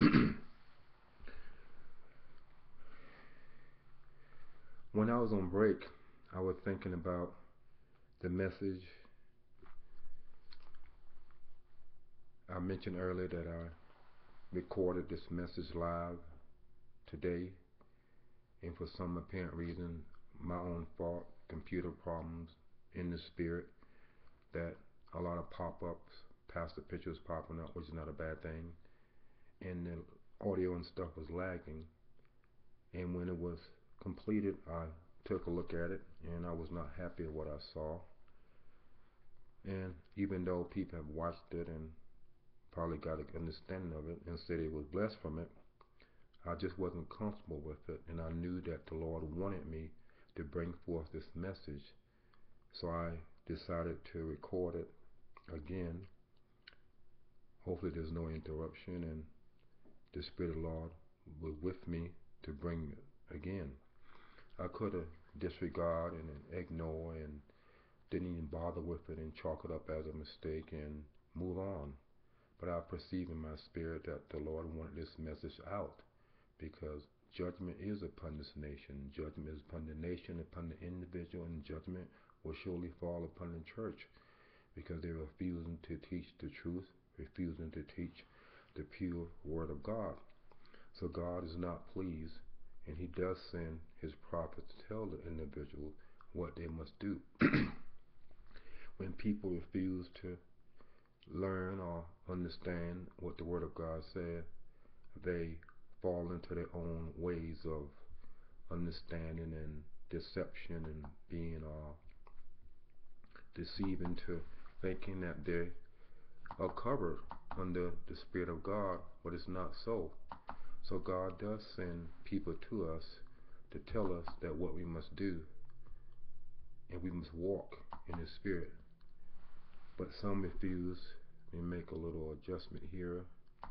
When I was on break, I was thinking about the message I mentioned earlier that I recorded this message live today, and for some apparent reason, my own fault, computer problems in the spirit, that a lot of pop-ups, pastor pictures popping up, which is not a bad thing, and the audio and stuff was lagging. And when it was completed, I took a look at it, and I was not happy with what I saw. And even though people have watched it and probably got an understanding of it and said it was blessed from it, I just wasn't comfortable with it, and I knew that the Lord wanted me to bring forth this message. So I decided to record it again. Hopefully there's no interruption, and the Spirit of the Lord was with me to bring it again. I could have disregarded and ignored and didn't even bother with it and chalk it up as a mistake and move on. But I perceive in my spirit that the Lord wanted this message out, because judgment is upon this nation. Judgment is upon the nation, upon the individual, and judgment will surely fall upon the church, because they're refusing to teach the truth, refusing to teach the pure word of God. So God is not pleased, and he does send his prophets to tell the individual what they must do. When people refuse to learn or understand what the word of God said, they fall into their own ways of understanding and deception and being deceived into thinking that they are covered under the Spirit of God, but it's not so. So God does send people to us to tell us that what we must do, and we must walk in the Spirit. But some refuse. We make a little adjustment here.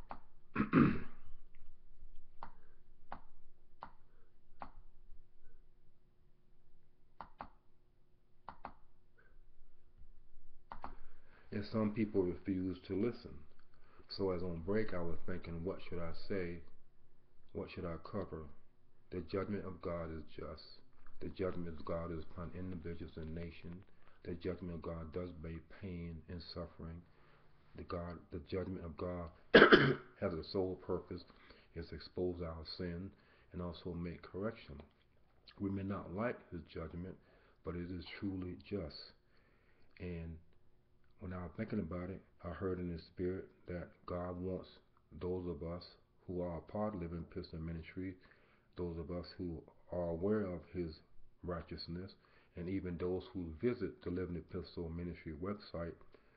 And some people refuse to listen. So as on break, I was thinking, what should I say? What should I cover? The judgment of God is just. The judgment of God is upon individuals and nations. The judgment of God does bring pain and suffering. The judgment of God has a sole purpose, is to expose our sin and also make correction. We may not like his judgment, but it is truly just. And when I was thinking about it, I heard in the spirit that God wants those of us who are a part of Living Epistle Ministry, those of us who are aware of his righteousness, and even those who visit the Living Epistle Ministry website,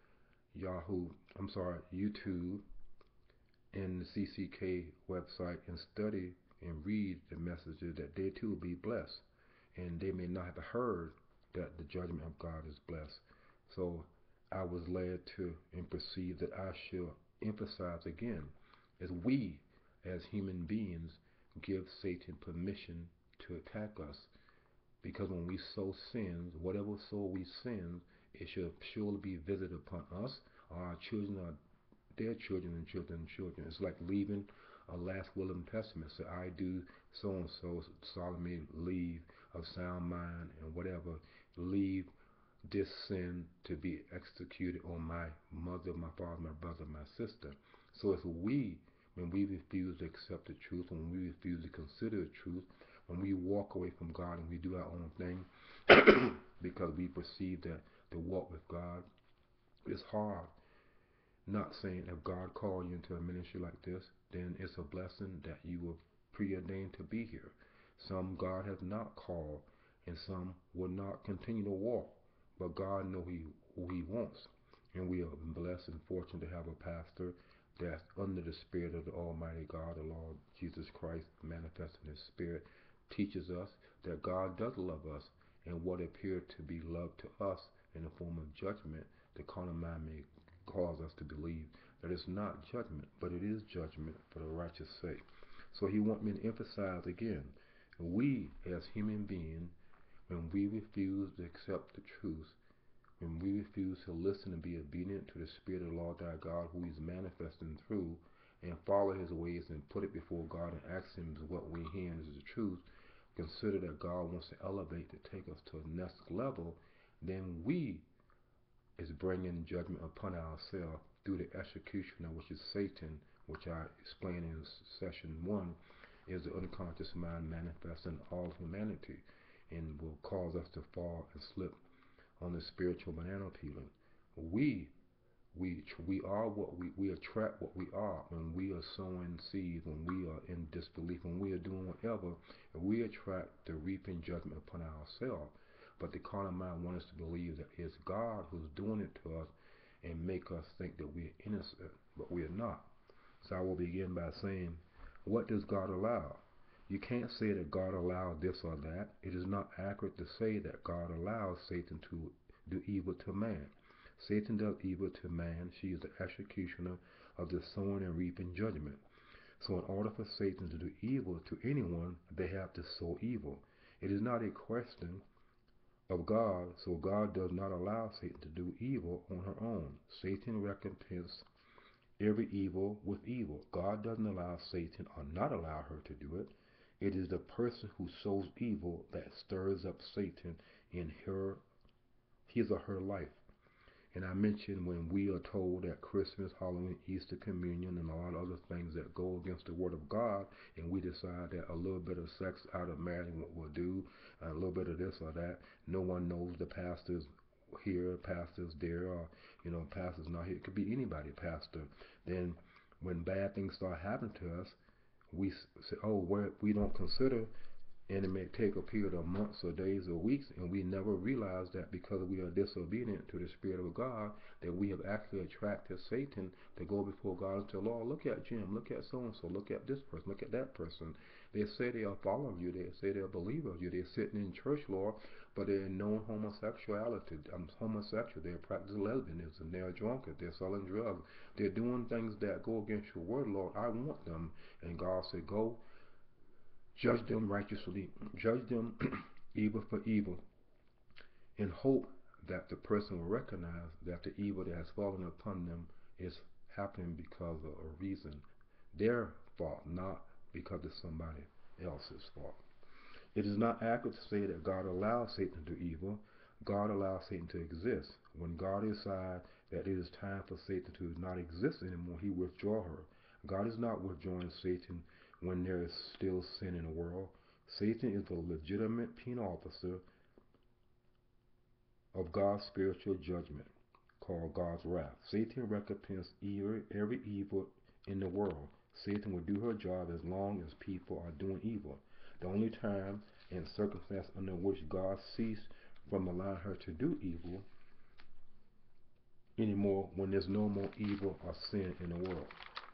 YouTube, and the CCK website, and study and read the messages, that they too will be blessed. And they may not have heard that the judgment of God is blessed. So I was led to and perceived that I should emphasize again, as we as human beings give Satan permission to attack us. Because when we sow sins, whatever sow we sin, it should surely be visited upon us, or our children, or their children, and children and children. It's like leaving a last will and testament. So I do so and so solemnly leave of sound mind and whatever, leave this sin to be executed on my mother, my father, my brother, my sister. So it's we, when we refuse to accept the truth, when we refuse to consider the truth, when we walk away from God and we do our own thing, because we perceive that the walk with God is hard. Not saying if God called you into a ministry like this, then it's a blessing that you were preordained to be here. Some God has not called, and some will not continue to walk. But God knows who he wants. And we are blessed and fortunate to have a pastor that's under the Spirit of the Almighty God, the Lord Jesus Christ, manifesting his Spirit, teaches us that God does love us, and what appeared to be love to us in the form of judgment, the carnal mind may cause us to believe that it's not judgment, but it is judgment for the righteous sake. So he wants me to emphasize again, we as human beings, when we refuse to accept the truth, when we refuse to listen and be obedient to the Spirit of the Lord our God, who he's manifesting through, and follow his ways and put it before God and ask him what we're hearing is the truth, consider that God wants to elevate to take us to the next level, then we is bringing judgment upon ourselves through the executioner, which is Satan, which I explained in session 1, is the unconscious mind manifesting all humanity and will cause us to fall and slip on the spiritual banana peeling. We are what we attract what we are. When we are sowing seeds, when we are in disbelief, when we are doing whatever, we attract the reaping judgment upon ourselves. But the carnal mind wants us to believe that it's God who's doing it to us and make us think that we're innocent, but we are not. So I will begin by saying, what does God allow? You can't say that God allowed this or that. It is not accurate to say that God allows Satan to do evil to man. Satan does evil to man. She is the executioner of the sowing and reaping judgment. So in order for Satan to do evil to anyone, they have to sow evil. It is not a question of God, so God does not allow Satan to do evil on her own. Satan recompenses every evil with evil. God doesn't allow Satan or not allow her to do it. It is the person who sows evil that stirs up Satan in his or her life. And I mentioned when we are told that Christmas, Halloween, Easter, Communion, and a lot of other things that go against the Word of God, and we decide that a little bit of sex out of marriage will do, a little bit of this or that. No one knows the pastor's here, pastor's there, or pastor's not here. It could be anybody, pastor. Then when bad things start happening to us, we say, oh, we don't consider. And it may take a period of months or days or weeks, and we never realize that because we are disobedient to the Spirit of God, that we have actually attracted Satan to go before God and say, Lord, look at Jim, look at so-and-so, look at this person, look at that person. They say they are following you, they say they're a believer of you, they're sitting in church, Lord, but they're known homosexuality, homosexual, they're practicing lesbianism, they're drunken, they're selling drugs, they're doing things that go against your word, Lord, I want them. And God said, go, judge them righteously, judge them evil for evil, in hope that the person will recognize that the evil that has fallen upon them is happening because of a reason, their fault, not because of somebody else's fault. It is not accurate to say that God allows Satan to do evil. God allows Satan to exist. When God decides that it is time for Satan to not exist anymore, he withdraws her. God is not withdrawing Satan when there is still sin in the world. Satan is the legitimate penal officer of God's spiritual judgment, called God's wrath. Satan recompenses every evil in the world. Satan will do her job as long as people are doing evil. The only time and circumstance under which God ceased from allowing her to do evil anymore, when there's no more evil or sin in the world.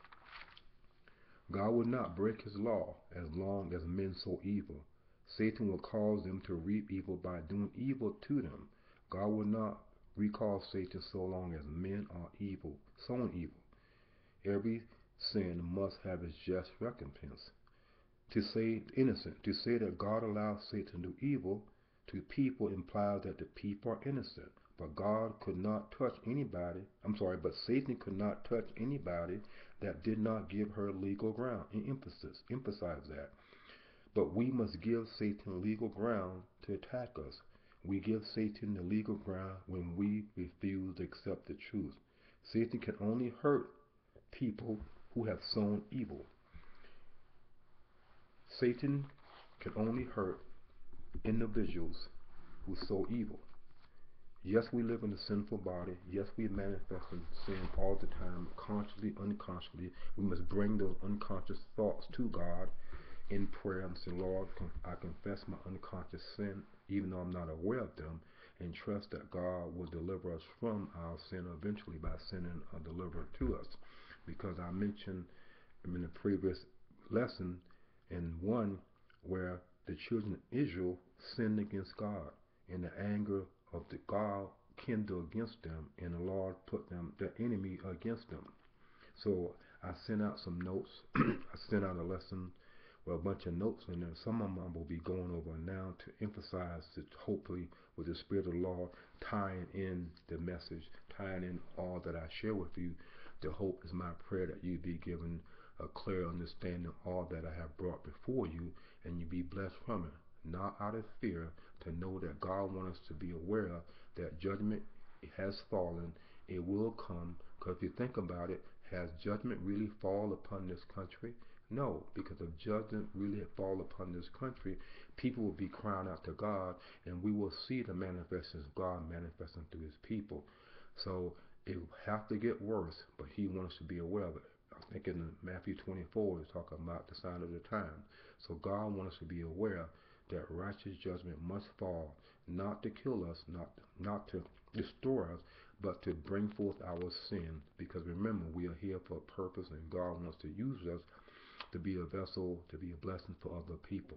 God will not break his law as long as men sow evil. Satan will cause them to reap evil by doing evil to them. God will not recall Satan so long as men are evil, sowing evil. Every sin must have its just recompense. To say innocent, to say that God allows Satan to do evil to people implies that the people are innocent. But God could not touch anybody, but Satan could not touch anybody that did not give her legal ground. And emphasize that. But we must give Satan legal ground to attack us. We give Satan the legal ground when we refuse to accept the truth. Satan can only hurt people who have sown evil. Satan can only hurt individuals who sow evil. Yes, we live in a sinful body. Yes, we manifest in sin all the time, consciously, unconsciously. We must bring those unconscious thoughts to God in prayer and say, Lord, I confess my unconscious sin, even though I'm not aware of them, and trust that God will deliver us from our sin eventually by sending a deliverer to us. Because I mentioned in the previous lesson in one where the children of Israel sinned against God, and the anger of the God kindled against them, and the Lord put the enemy against them. So I sent out some notes. I sent out a lesson with a bunch of notes in there. Some of them I will be going over now to emphasize that hopefully with the Spirit of the Lord tying in the message, tying in all that I share with you. The hope is my prayer that you be given a clear understanding of all that I have brought before you, and you be blessed from it. Not out of fear, to know that God wants us to be aware that judgment has fallen. It will come, because if you think about it, has judgment really fall upon this country? No, because if judgment really had fall upon this country, people will be crying out to God, and we will see the manifestations of God manifesting through his people. So it will have to get worse, but he wants us to be aware of it. I think in Matthew 24, he's talking about the sign of the time. So God wants us to be aware that righteous judgment must fall, not to kill us, not to destroy us, but to bring forth our sin. Because remember, we are here for a purpose, and God wants to use us to be a vessel, to be a blessing for other people.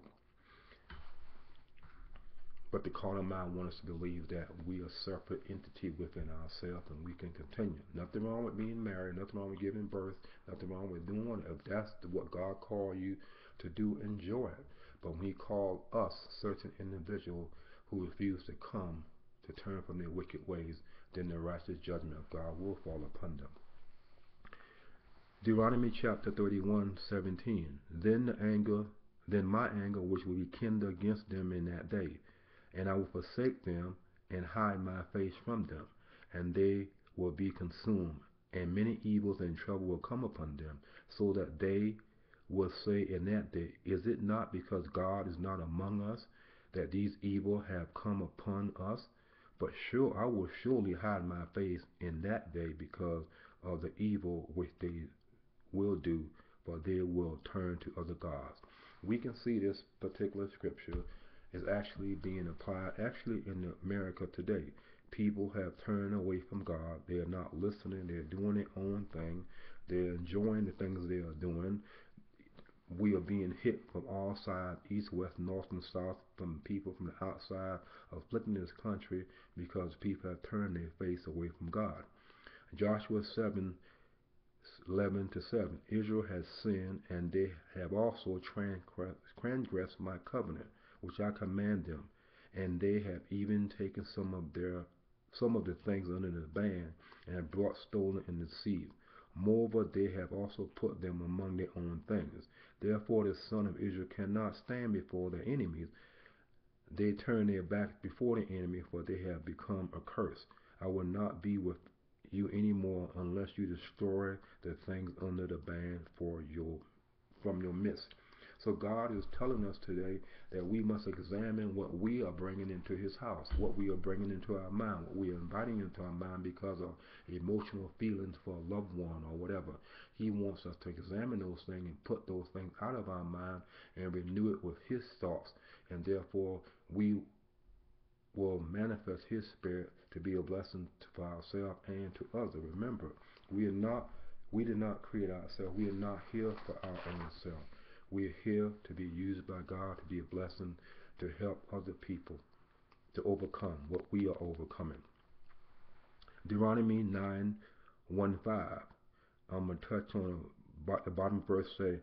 But the carnal mind wants us to believe that we are a separate entity within ourselves, and we can continue. Nothing wrong with being married, nothing wrong with giving birth, nothing wrong with doing it. If that's what God called you to do, enjoy it. But when he called us, certain individuals who refuse to come, to turn from their wicked ways, then the righteous judgment of God will fall upon them. Deuteronomy chapter 31:17. Then my anger which will be kindled against them in that day, and I will forsake them and hide my face from them, and they will be consumed, and many evils and trouble will come upon them, so that they will say in that day, is it not because God is not among us that these evils have come upon us? But sure, I will surely hide my face in that day because of the evil which they will do, for they will turn to other gods. We can see this particular scripture is actually being applied actually in America today. People have turned away from God. They are not listening. They're doing their own thing. They're enjoying the things they are doing. We are being hit from all sides, east, west, north, and south, from people from the outside afflicting this country because people have turned their face away from God. Joshua 7:11-7. Israel has sinned, and they have also transgressed my covenant, which I command them, and they have even taken some of the things under the ban, and have brought stolen and deceived. Moreover, they have also put them among their own things. Therefore the son of Israel cannot stand before their enemies. They turn their backs before the enemy, for they have become a curse. I will not be with you anymore unless you destroy the things under the ban from your midst. So God is telling us today that we must examine what we are bringing into his house, what we are bringing into our mind, what we are inviting into our mind because of emotional feelings for a loved one or whatever. He wants us to examine those things and put those things out of our mind and renew it with his thoughts, and therefore we will manifest his spirit to be a blessing for ourselves and to others. Remember, we did not create ourselves. We are not here for our own self. We are here to be used by God to be a blessing, to help other people to overcome what we are overcoming. Deuteronomy 9:1-5. I'm going to touch on the bottom verse, say,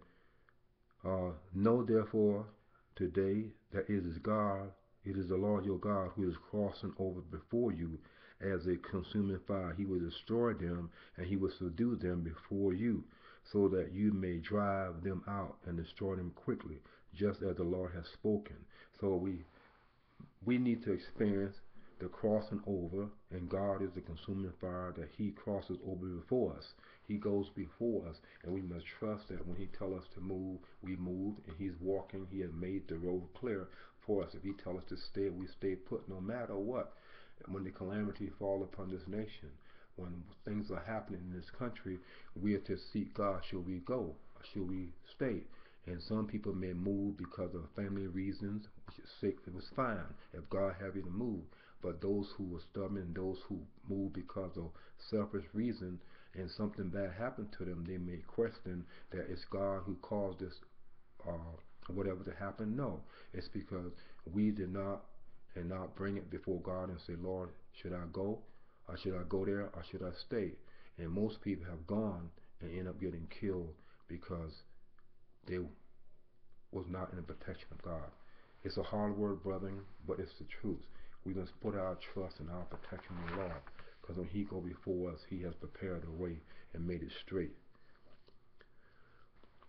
know therefore today that it is the Lord your God who is crossing over before you as a consuming fire. He will destroy them, and he will subdue them before you, so that you may drive them out and destroy them quickly, just as the Lord has spoken. So we need to experience the crossing over, and God is the consuming fire that he crosses over before us. He goes before us, and we must trust that when he tells us to move, we move, and he's walking. He has made the road clear for us. If he tells us to stay, we stay put no matter what. When the calamity fall upon this nation, when things are happening in this country, we are to seek God. Should we go or should we stay? And some people may move because of family reasons, which is sick. It was fine if God have you to move. But those who are stubborn, those who move because of selfish reason, and something bad happened to them, they may question that it's God who caused this whatever to happen. No, it's because we did not bring it before God and say, Lord, should I go? Or should I go there? Or should I stay? And most people have gone and end up getting killed because they was not in the protection of God. It's a hard word, brethren, but it's the truth. We must put our trust in our protection in the Lord, because when he go before us, he has prepared a way and made it straight.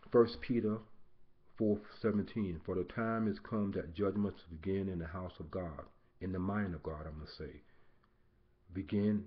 1 Peter 4:17. For the time is come that judgment to begin in the house of God, in the mind of God, I'm going to say. Begin,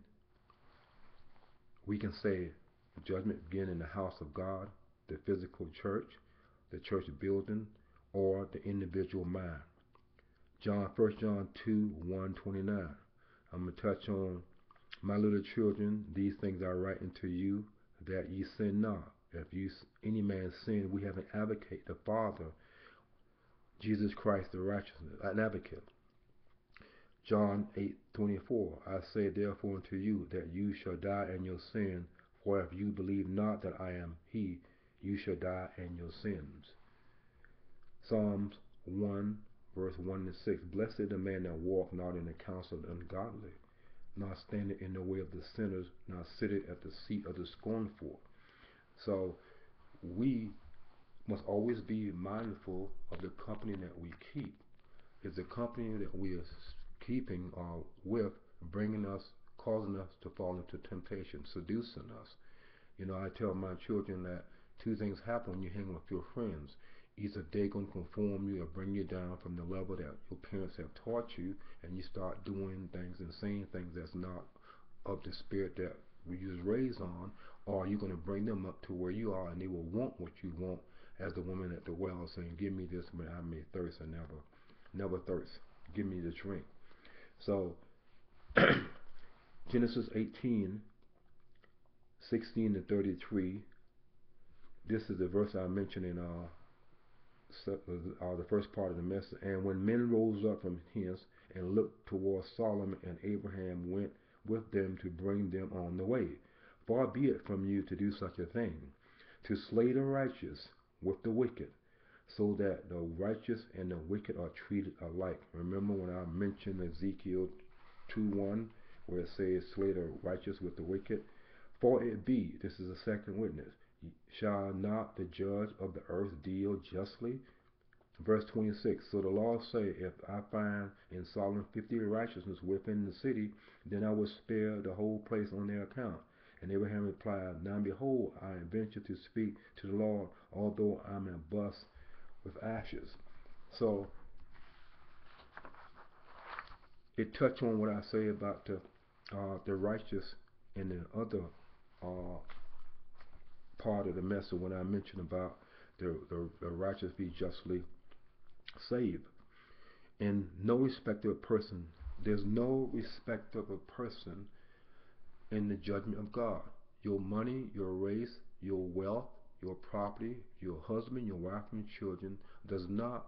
we can say judgment begin in the house of God, the physical church, the church building, or the individual mind. 1 John 2:1-29. I'm going to touch on, my little children, these things I write unto you, that ye sin not. If any man sin, we have an advocate, the Father, Jesus Christ the righteousness, an advocate. John 8:24. I say therefore unto you, that you shall die in your sin, for if you believe not that I am he, you shall die in your sins. Psalms 1:1-6. Blessed the man that walk not in the counsel of the ungodly, not standing in the way of the sinners, not sitting at the seat of the scornful. So we must always be mindful of the company that we keep. Is the company that we are keeping or with bringing us, causing us to fall into temptation, seducing us? You know, I tell my children that two things happen when you hang with your friends. Either they're going to conform you or bring you down from the level that your parents have taught you, and you start doing things and saying things that's not of the spirit that we was raised on, or you're going to bring them up to where you are and they will want what you want, as the woman at the well saying, give me this when I may thirst and never thirst. Give me the drink. So Genesis 18:16-33. This is the verse I mentioned in the first part of the message. And when men rose up from hence and looked towards Solomon, and Abraham went with them to bring them on the way. Far be it from you to do such a thing, to slay the righteous with the wicked, so that the righteous and the wicked are treated alike. Remember when I mentioned Ezekiel 2:1, where it says, slay the righteous with the wicked? For it be, this is a second witness, shall not the judge of the earth deal justly? Verse 26, so the Lord say, if I find in Solomon 50 righteousness within the city, then I will spare the whole place on their account. And Abraham replied, now behold, I venture to speak to the Lord, although I'm a bust with ashes. So it touched on what I say about the righteous and the other part of the message when I mentioned about the righteous be justly saved. And no respect of a person, there's no respect of a person in the judgment of God. Your money, your race, your wealth, your property, your husband, your wife, and children does not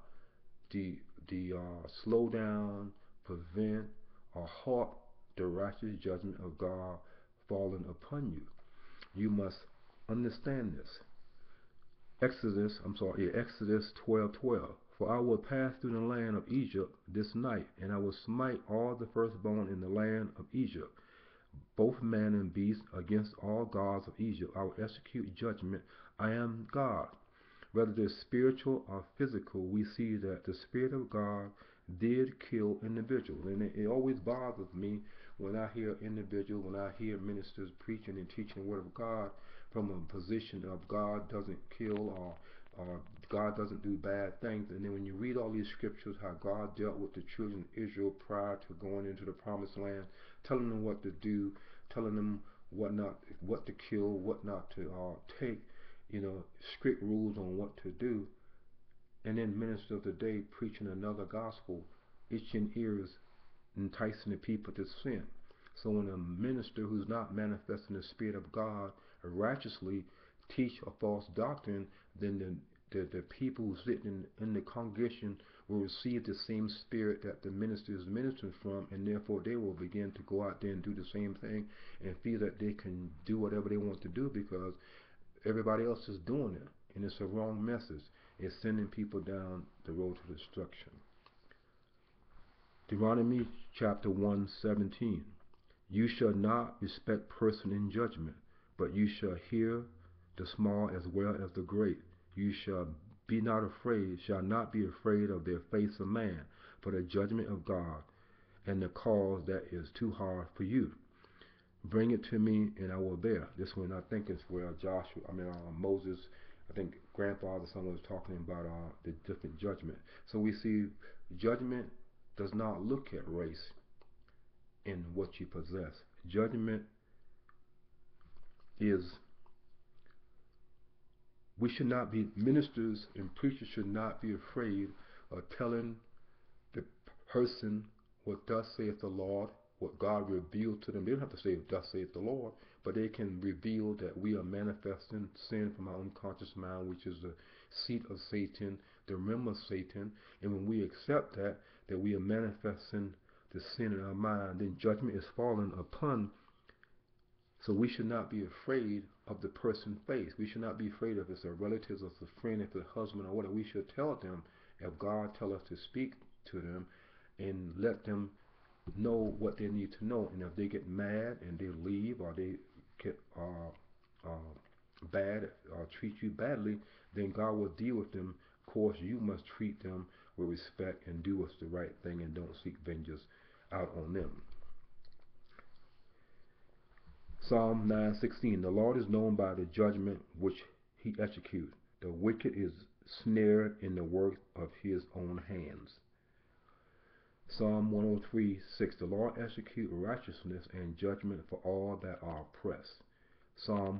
slow down, prevent, or halt the righteous judgment of God falling upon you. You must understand this. Exodus 12:12. For I will pass through the land of Egypt this night, and I will smite all the firstborn in the land of Egypt, both man and beast, against all gods of Egypt. I will execute judgment. I am God. Whether it is spiritual or physical, we see that the Spirit of God did kill individuals. And it always bothers me when I hear individuals, when I hear ministers preaching and teaching the Word of God from a position of God doesn't kill or God doesn't do bad things. And then when you read all these scriptures, how God dealt with the children of Israel prior to going into the promised land, telling them what to do, telling them what to kill, what not to take, strict rules on what to do. And then minister of the day preaching another gospel, itching ears, enticing the people to sin. So when a minister who's not manifesting the Spirit of God righteously teach a false doctrine, then the people who sit in the congregation will receive the same spirit that the minister is ministering from, and therefore they will begin to go out there and do the same thing and feel that they can do whatever they want to do because everybody else is doing it. And it's a wrong message. It's sending people down the road to destruction. Deuteronomy chapter 1:17. You shall not respect person in judgment, but you shall hear the small as well as the great. You shall not be afraid of their face of man, for the judgment of God, and the cause that is too hard for you. Bring it to me, and I will bear. This one I think is where Moses, I think grandfather, someone was talking about the different judgment. So we see judgment does not look at race in what you possess. Judgment is, we should not be, ministers and preachers should not be afraid of telling the person what thus saith the Lord, what God revealed to them. They don't have to say thus saith the Lord, but they can reveal that we are manifesting sin from our unconscious mind, which is the seat of Satan, the realm of Satan. And when we accept that we are manifesting the sin in our mind, then judgment is falling upon. So we should not be afraid of the person's face. We should not be afraid if it's a relative, if it's a friend, if it's a husband or whatever. We should tell them, if God tells us to speak to them, and let them know what they need to know. And if they get mad and they leave, or they get bad or treat you badly, then God will deal with them. Of course, you must treat them with respect and do what's the right thing, and don't seek vengeance out on them. Psalm 9:16. The Lord is known by the judgment which he executes. The wicked is snared in the work of his own hands. Psalm 103:6. The Lord executes righteousness and judgment for all that are oppressed. Psalm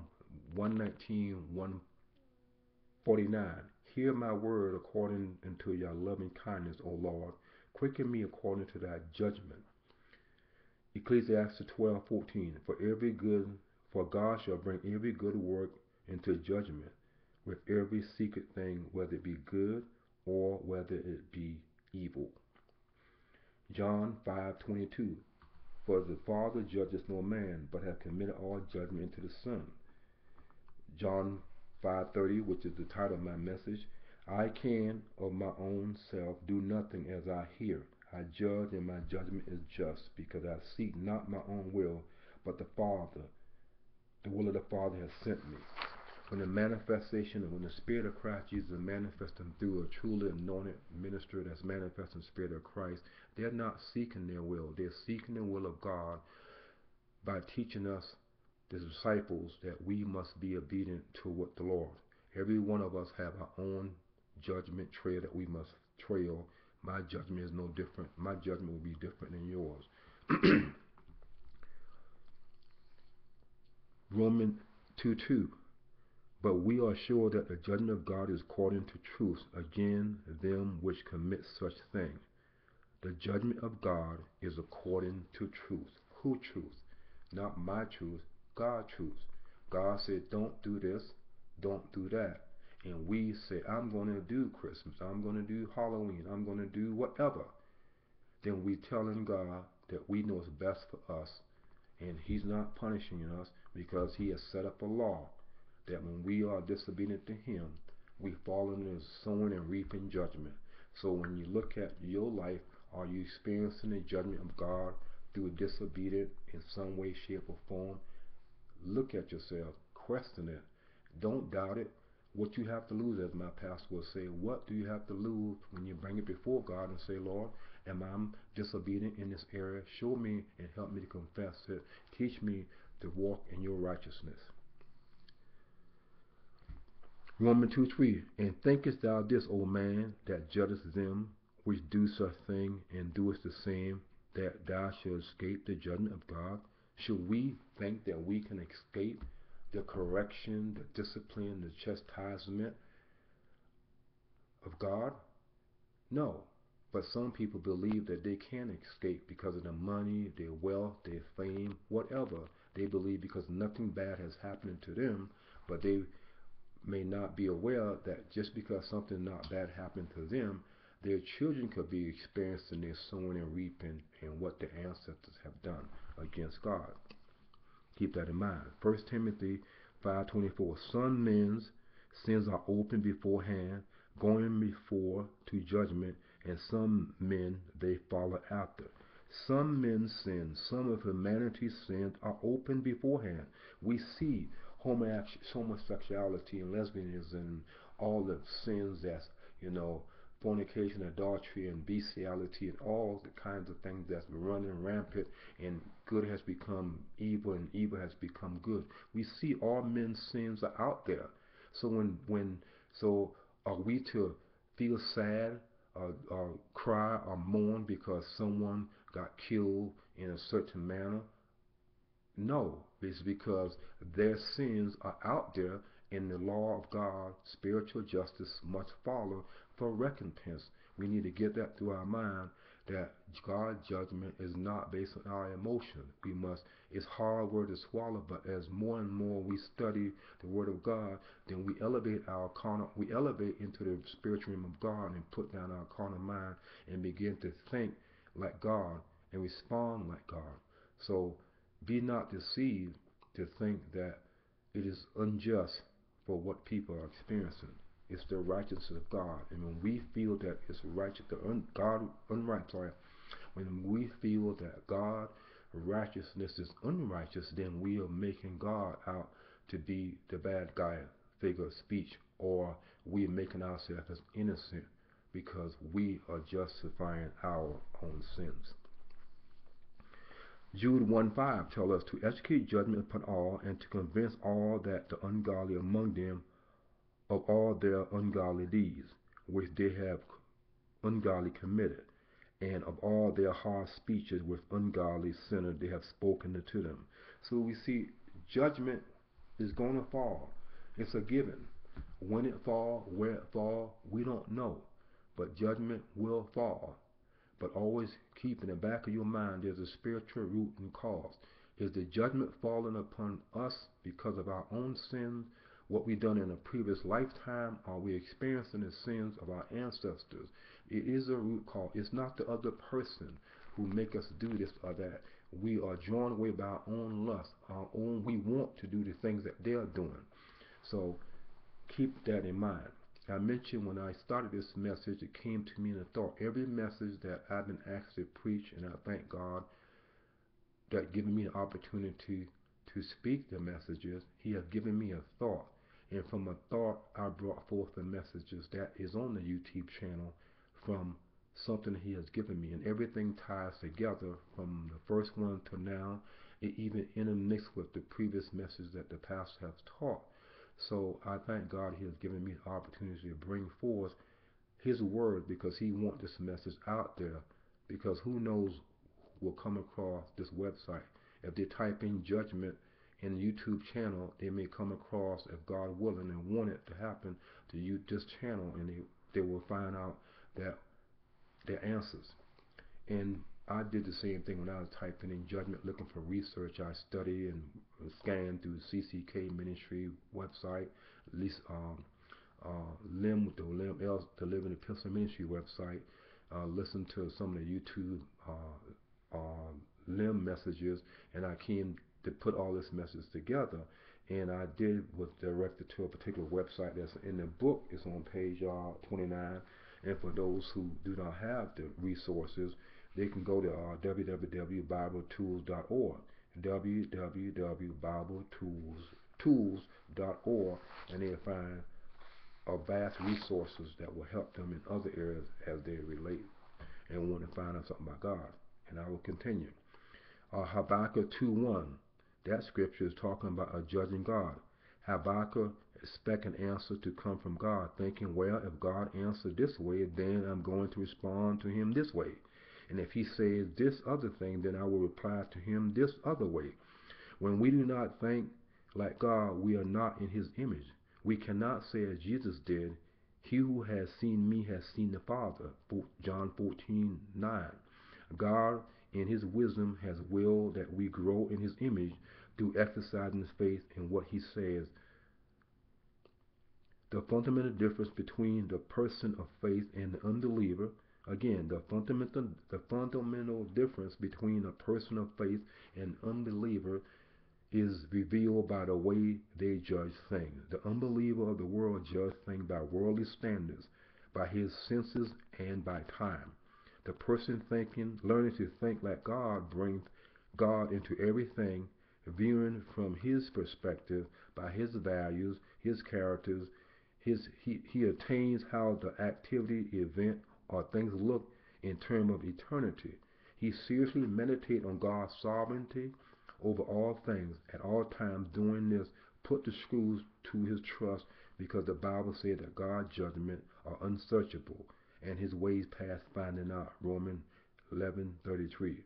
119:149. Hear my word according unto your loving kindness, O Lord. Quicken me according to thy judgment. Ecclesiastes 12:14. For God shall bring every good work into judgment, with every secret thing, whether it be good or whether it be evil. John 5:22. For the Father judges no man, but hath committed all judgment into the Son. John 5:30, which is the title of my message. I can of my own self do nothing as I hear. I judge, and my judgment is just, because I seek not my own will, but the will of the Father has sent me. When the manifestation, and when the Spirit of Christ Jesus is manifesting through a truly anointed minister that's manifesting the Spirit of Christ, they're not seeking their will. They're seeking the will of God by teaching us, the disciples, that we must be obedient to what the Lord. Every one of us have our own judgment trail that we must trail. My judgment is no different. My judgment will be different than yours. Romans 2:2. But we are sure that the judgment of God is according to truth against them which commit such things. The judgment of God is according to truth. Who truth? Not my truth, God's truth. God said, don't do this, don't do that. And we say, I'm going to do Christmas, I'm going to do Halloween, I'm going to do whatever. Then we telling God that we know what's best for us, and he's not punishing us, because he has set up a law that when we are disobedient to him, we fall into sowing and reaping judgment. So when you look at your life, are you experiencing the judgment of God through disobedience in some way, shape, or form? Look at yourself, question it, don't doubt it. What you have to lose, as my pastor will say, what do you have to lose when you bring it before God and say, Lord, am I disobedient in this area? Show me and help me to confess it. Teach me to walk in your righteousness. Romans 2:3. And thinkest thou this, O man, that judgest them which do such thing, and doest the same, that thou shalt escape the judgment of God? Should we think that we can escape the correction, the discipline, the chastisement of God? No. But some people believe that they can escape because of their money, their wealth, their fame, whatever. They believe because nothing bad has happened to them, but they may not be aware that just because something not bad happened to them, their children could be experiencing their sowing and reaping and what their ancestors have done against God. Keep that in mind. 1 Timothy 5:24. Some men's sins are open beforehand, going before to judgment, and some men they follow after. Some men's sins, some of humanity's sins, are open beforehand. We see homosexuality and lesbianism and all the sins that's, fornication, adultery, and bestiality, and all the kinds of things that's running rampant, and good has become evil, and evil has become good. We see all men's sins are out there. So when So are we to feel sad or cry or mourn because someone got killed in a certain manner? No, it's because their sins are out there, and the law of God, spiritual justice must follow for recompense. We need to get that through our mind that God's judgment is not based on our emotion. It's hard word to swallow, but as more and more we study the Word of God, then we elevate into the spiritual realm of God and put down our carnal mind and begin to think like God and respond like God. So be not deceived to think that it is unjust for what people are experiencing. It's the righteousness of God. And when we feel that it's righteous, when we feel that God righteousness is unrighteous, then we are making God out to be the bad guy figure of speech, or we are making ourselves as innocent because we are justifying our own sins. Jude 1:5 tells us to execute judgment upon all, and to convince all that the ungodly among them of all their ungodly deeds, which they have ungodly committed, and of all their harsh speeches with ungodly sinners they have spoken to them. So we see judgment is going to fall. It's a given. When it fall, where it fall, we don't know. But judgment will fall. But always keep in the back of your mind there's a spiritual root and cause. Is the judgment falling upon us because of our own sins, what we've done in a previous lifetime? Are we experiencing the sins of our ancestors? It is a root cause. It's not the other person who make us do this or that. We are drawn away by our own lust, we want to do the things that they're doing. So keep that in mind. I mentioned when I started this message, it came to me in a thought. Every message that I've been asked to preach, and I thank God that given me the opportunity to speak the messages, He has given me a thought. And from a thought, I brought forth the messages that is on the YouTube channel from something He has given me. And everything ties together from the first one to now. It even intermixed with the previous message that the pastor has taught. So I thank God He has given me the opportunity to bring forth His word, because He wants this message out there, because who knows will come across this website. If they type in judgment in the YouTube channel, they may come across, if God willing and want it to happen, to use this channel, and they will find out that their answers. And I did the same thing when I was typing in judgment, looking for research. I study and scan through the CCK Ministry website, at least Lim with the Living Epistle Ministry website. Listen to some of the YouTube Lim messages, and I came to put all this message together. And I was directed to a particular website that's in the book. It's on page 29. And for those who do not have the resources, they can go to www.bibletools.org, www.bibletools.org, and they'll find vast resources that will help them in other areas as they relate and want to find out something about God. And I will continue. Habakkuk 2:1, that scripture is talking about a judging God. Habakkuk expect an answer to come from God, thinking, well, if God answered this way, then I'm going to respond to Him this way. And if He says this other thing, then I will reply to Him this other way. When we do not think like God, we are not in His image. We cannot say as Jesus did, he who has seen me has seen the Father, John 14:9. God, in His wisdom, has willed that we grow in His image through exercising faith in what He says. The fundamental difference between the person of faith and the unbeliever, again, the fundamental difference between a person of faith and unbeliever is revealed by the way they judge things. The unbeliever of the world judges things by worldly standards, by his senses, and by time. The person learning to think like God, brings God into everything, viewing from His perspective, by His values, His characters. He attains how the activity, event, or things look in terms of eternity. He seriously meditates on God's sovereignty over all things at all times. Doing this, put the screws to his trust because the Bible said that God's judgment are unsearchable and his ways past finding out. Romans 11:33.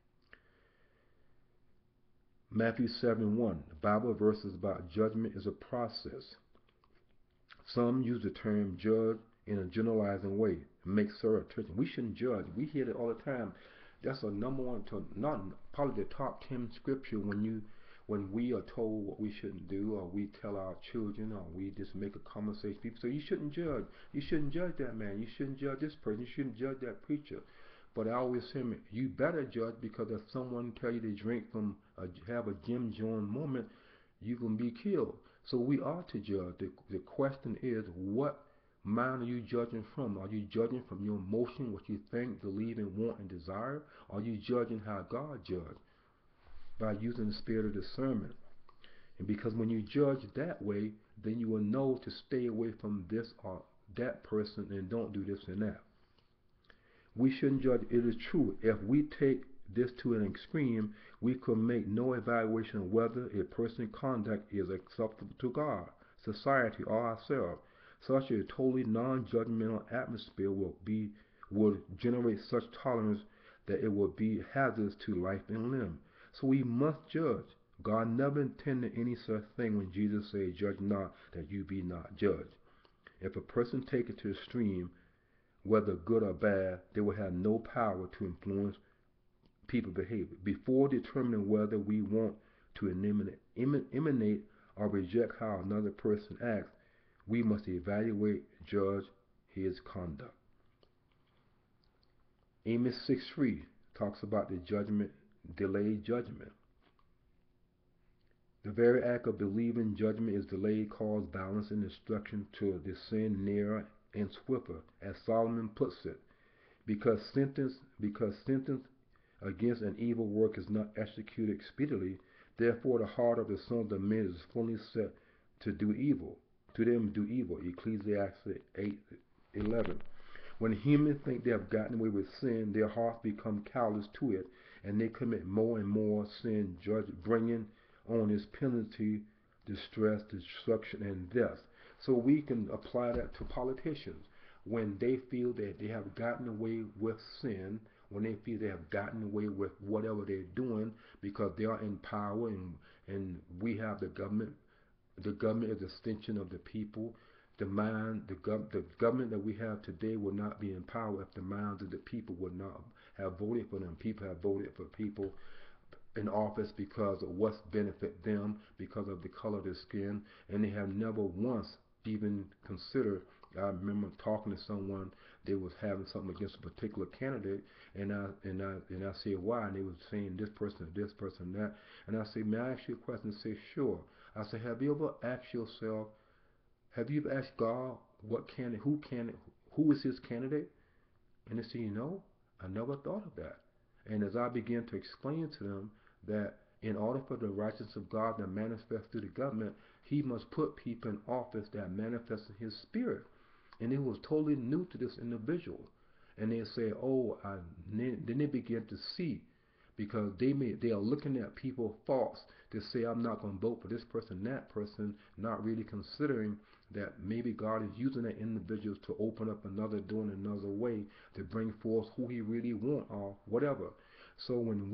Matthew 7:1. The Bible verses about judgment is a process. Some use the term judge in a generalizing way. Make certain attention. We shouldn't judge. We hear it all the time. That's a number one, not probably the top 10 scripture when we are told what we shouldn't do, or we tell our children, or we just make a conversation. People say you shouldn't judge. You shouldn't judge that man. You shouldn't judge this person. You shouldn't judge that preacher. But I always say, you better judge, because if someone tell you to drink from have a Jim Jones moment, you can be killed. So we are to judge. The question is, what mind are you judging from? Are you judging from your emotion, what you think, believe, and want, and desire? Or are you judging how God judged? By using the spirit of discernment. And because when you judge that way, then you will know to stay away from this or that person and don't do this and that. We shouldn't judge. It is true. If we take this to an extreme, we could make no evaluation of whether a person's conduct is acceptable to God, society, or ourselves. Such a totally non-judgmental atmosphere would generate such tolerance that it would be hazardous to life and limb. So we must judge. God never intended any such thing when Jesus said, "Judge not, that you be not judged." If a person take it to the extreme, whether good or bad, they will have no power to influence people's behavior. Before determining whether we want to eliminate or reject how another person acts, we must evaluate, judge his conduct. Amos 6:3 talks about the judgment, delayed judgment. The very act of believing judgment is delayed cause violence and destruction to descend nearer and swifter, as Solomon puts it, because sentence against an evil work is not executed speedily. Therefore, the heart of the sons of men is fully set to do evil. To them do evil. Ecclesiastes 8:11. When humans think they have gotten away with sin, their hearts become callous to it, and they commit more and more sin, bringing on its penalty, distress, destruction, and death. So we can apply that to politicians. When they feel that they have gotten away with sin, when they feel they have gotten away with whatever they're doing because they are in power, and we have the government. The government is an extension of the people. The government that we have today will not be in power if the minds of the people would not have voted for them. People have voted for people in office because of what's benefit them, because of the color of their skin, and they have never once even considered. I remember talking to someone, they was having something against a particular candidate, and I said why, and they was saying this person, that, and I said, may I ask you a question? They say sure. I said, have you ever asked yourself, have you ever asked God who is his candidate? And they say, I never thought of that. And as I began to explain to them that in order for the righteousness of God to manifest through the government, he must put people in office that manifested his spirit. And it was totally new to this individual. And they say, then they begin to see, because they are looking at people false to say, I'm not going to vote for this person, that person, not really considering that maybe God is using that individual to open up another door in another way to bring forth who he really wants or whatever. So when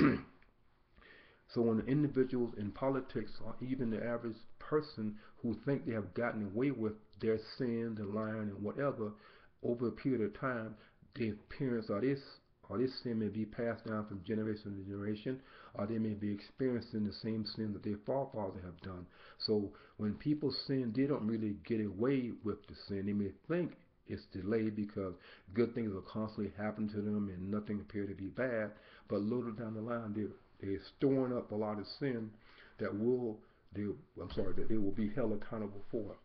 when individuals in politics, or even the average person who think they have gotten away with their sins and lying and whatever, over a period of time, the appearance of this sin may be passed down from generation to generation, or they may be experiencing the same sin that their forefathers have done. So when people sin, they don't really get away with the sin. They may think it's delayed because good things will constantly happen to them and nothing appears to be bad, but later down the line, they're storing up a lot of sin that they will be held accountable for.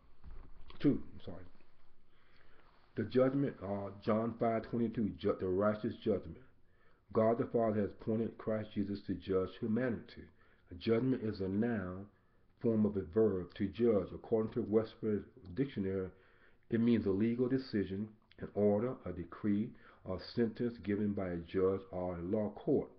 The judgment, John 5:22, the righteous judgment. God the Father has appointed Christ Jesus to judge humanity. A judgment is a noun form of a verb, to judge. According to Webster's dictionary, it means a legal decision, an order, a decree, or sentence given by a judge or a law court.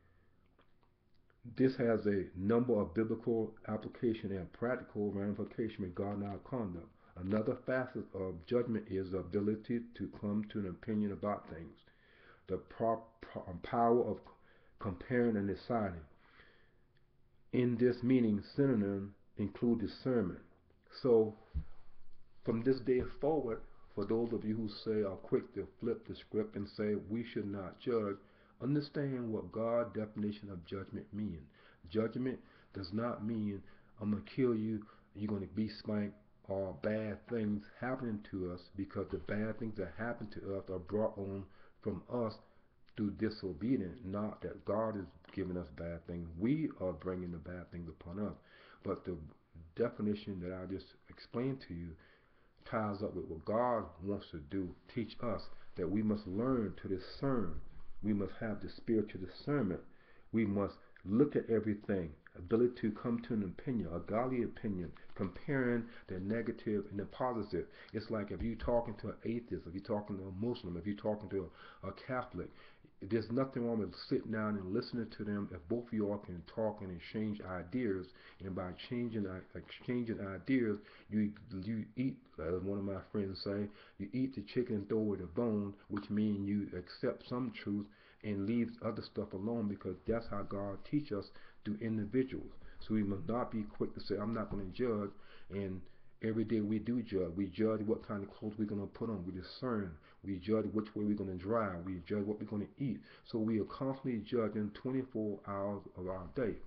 This has a number of biblical application and practical ramifications regarding our conduct. Another facet of judgment is the ability to come to an opinion about things. The power of comparing and deciding. In this meaning, synonyms include discernment. So, from this day forward, for those of you who say are quick to flip the script and say we should not judge, understand what God's definition of judgment means. Judgment does not mean I'm going to kill you, you're going to be spanked, or bad things happening to us, because the bad things that happen to us are brought on from us through disobedience, not that God is giving us bad things. We are bringing the bad things upon us. But the definition that I just explained to you ties up with what God wants to do, teach us that we must learn to discern. We must have the spiritual discernment. We must look at everything, ability to come to an opinion, a godly opinion, comparing the negative and the positive. It's like if you're talking to an atheist, if you're talking to a Muslim, if you're talking to a Catholic, there's nothing wrong with sitting down and listening to them if both of you all can talk and exchange ideas. And by exchanging ideas, you eat, as one of my friends say, you eat the chicken and throw away the bone, which means you accept some truth and leave other stuff alone, because that's how God teaches us through individuals. So we must not be quick to say, I'm not going to judge, and every day we do judge. We judge what kind of clothes we're going to put on. We discern. We judge which way we're going to drive. We judge what we're going to eat. So we are constantly judging 24 hours of our day.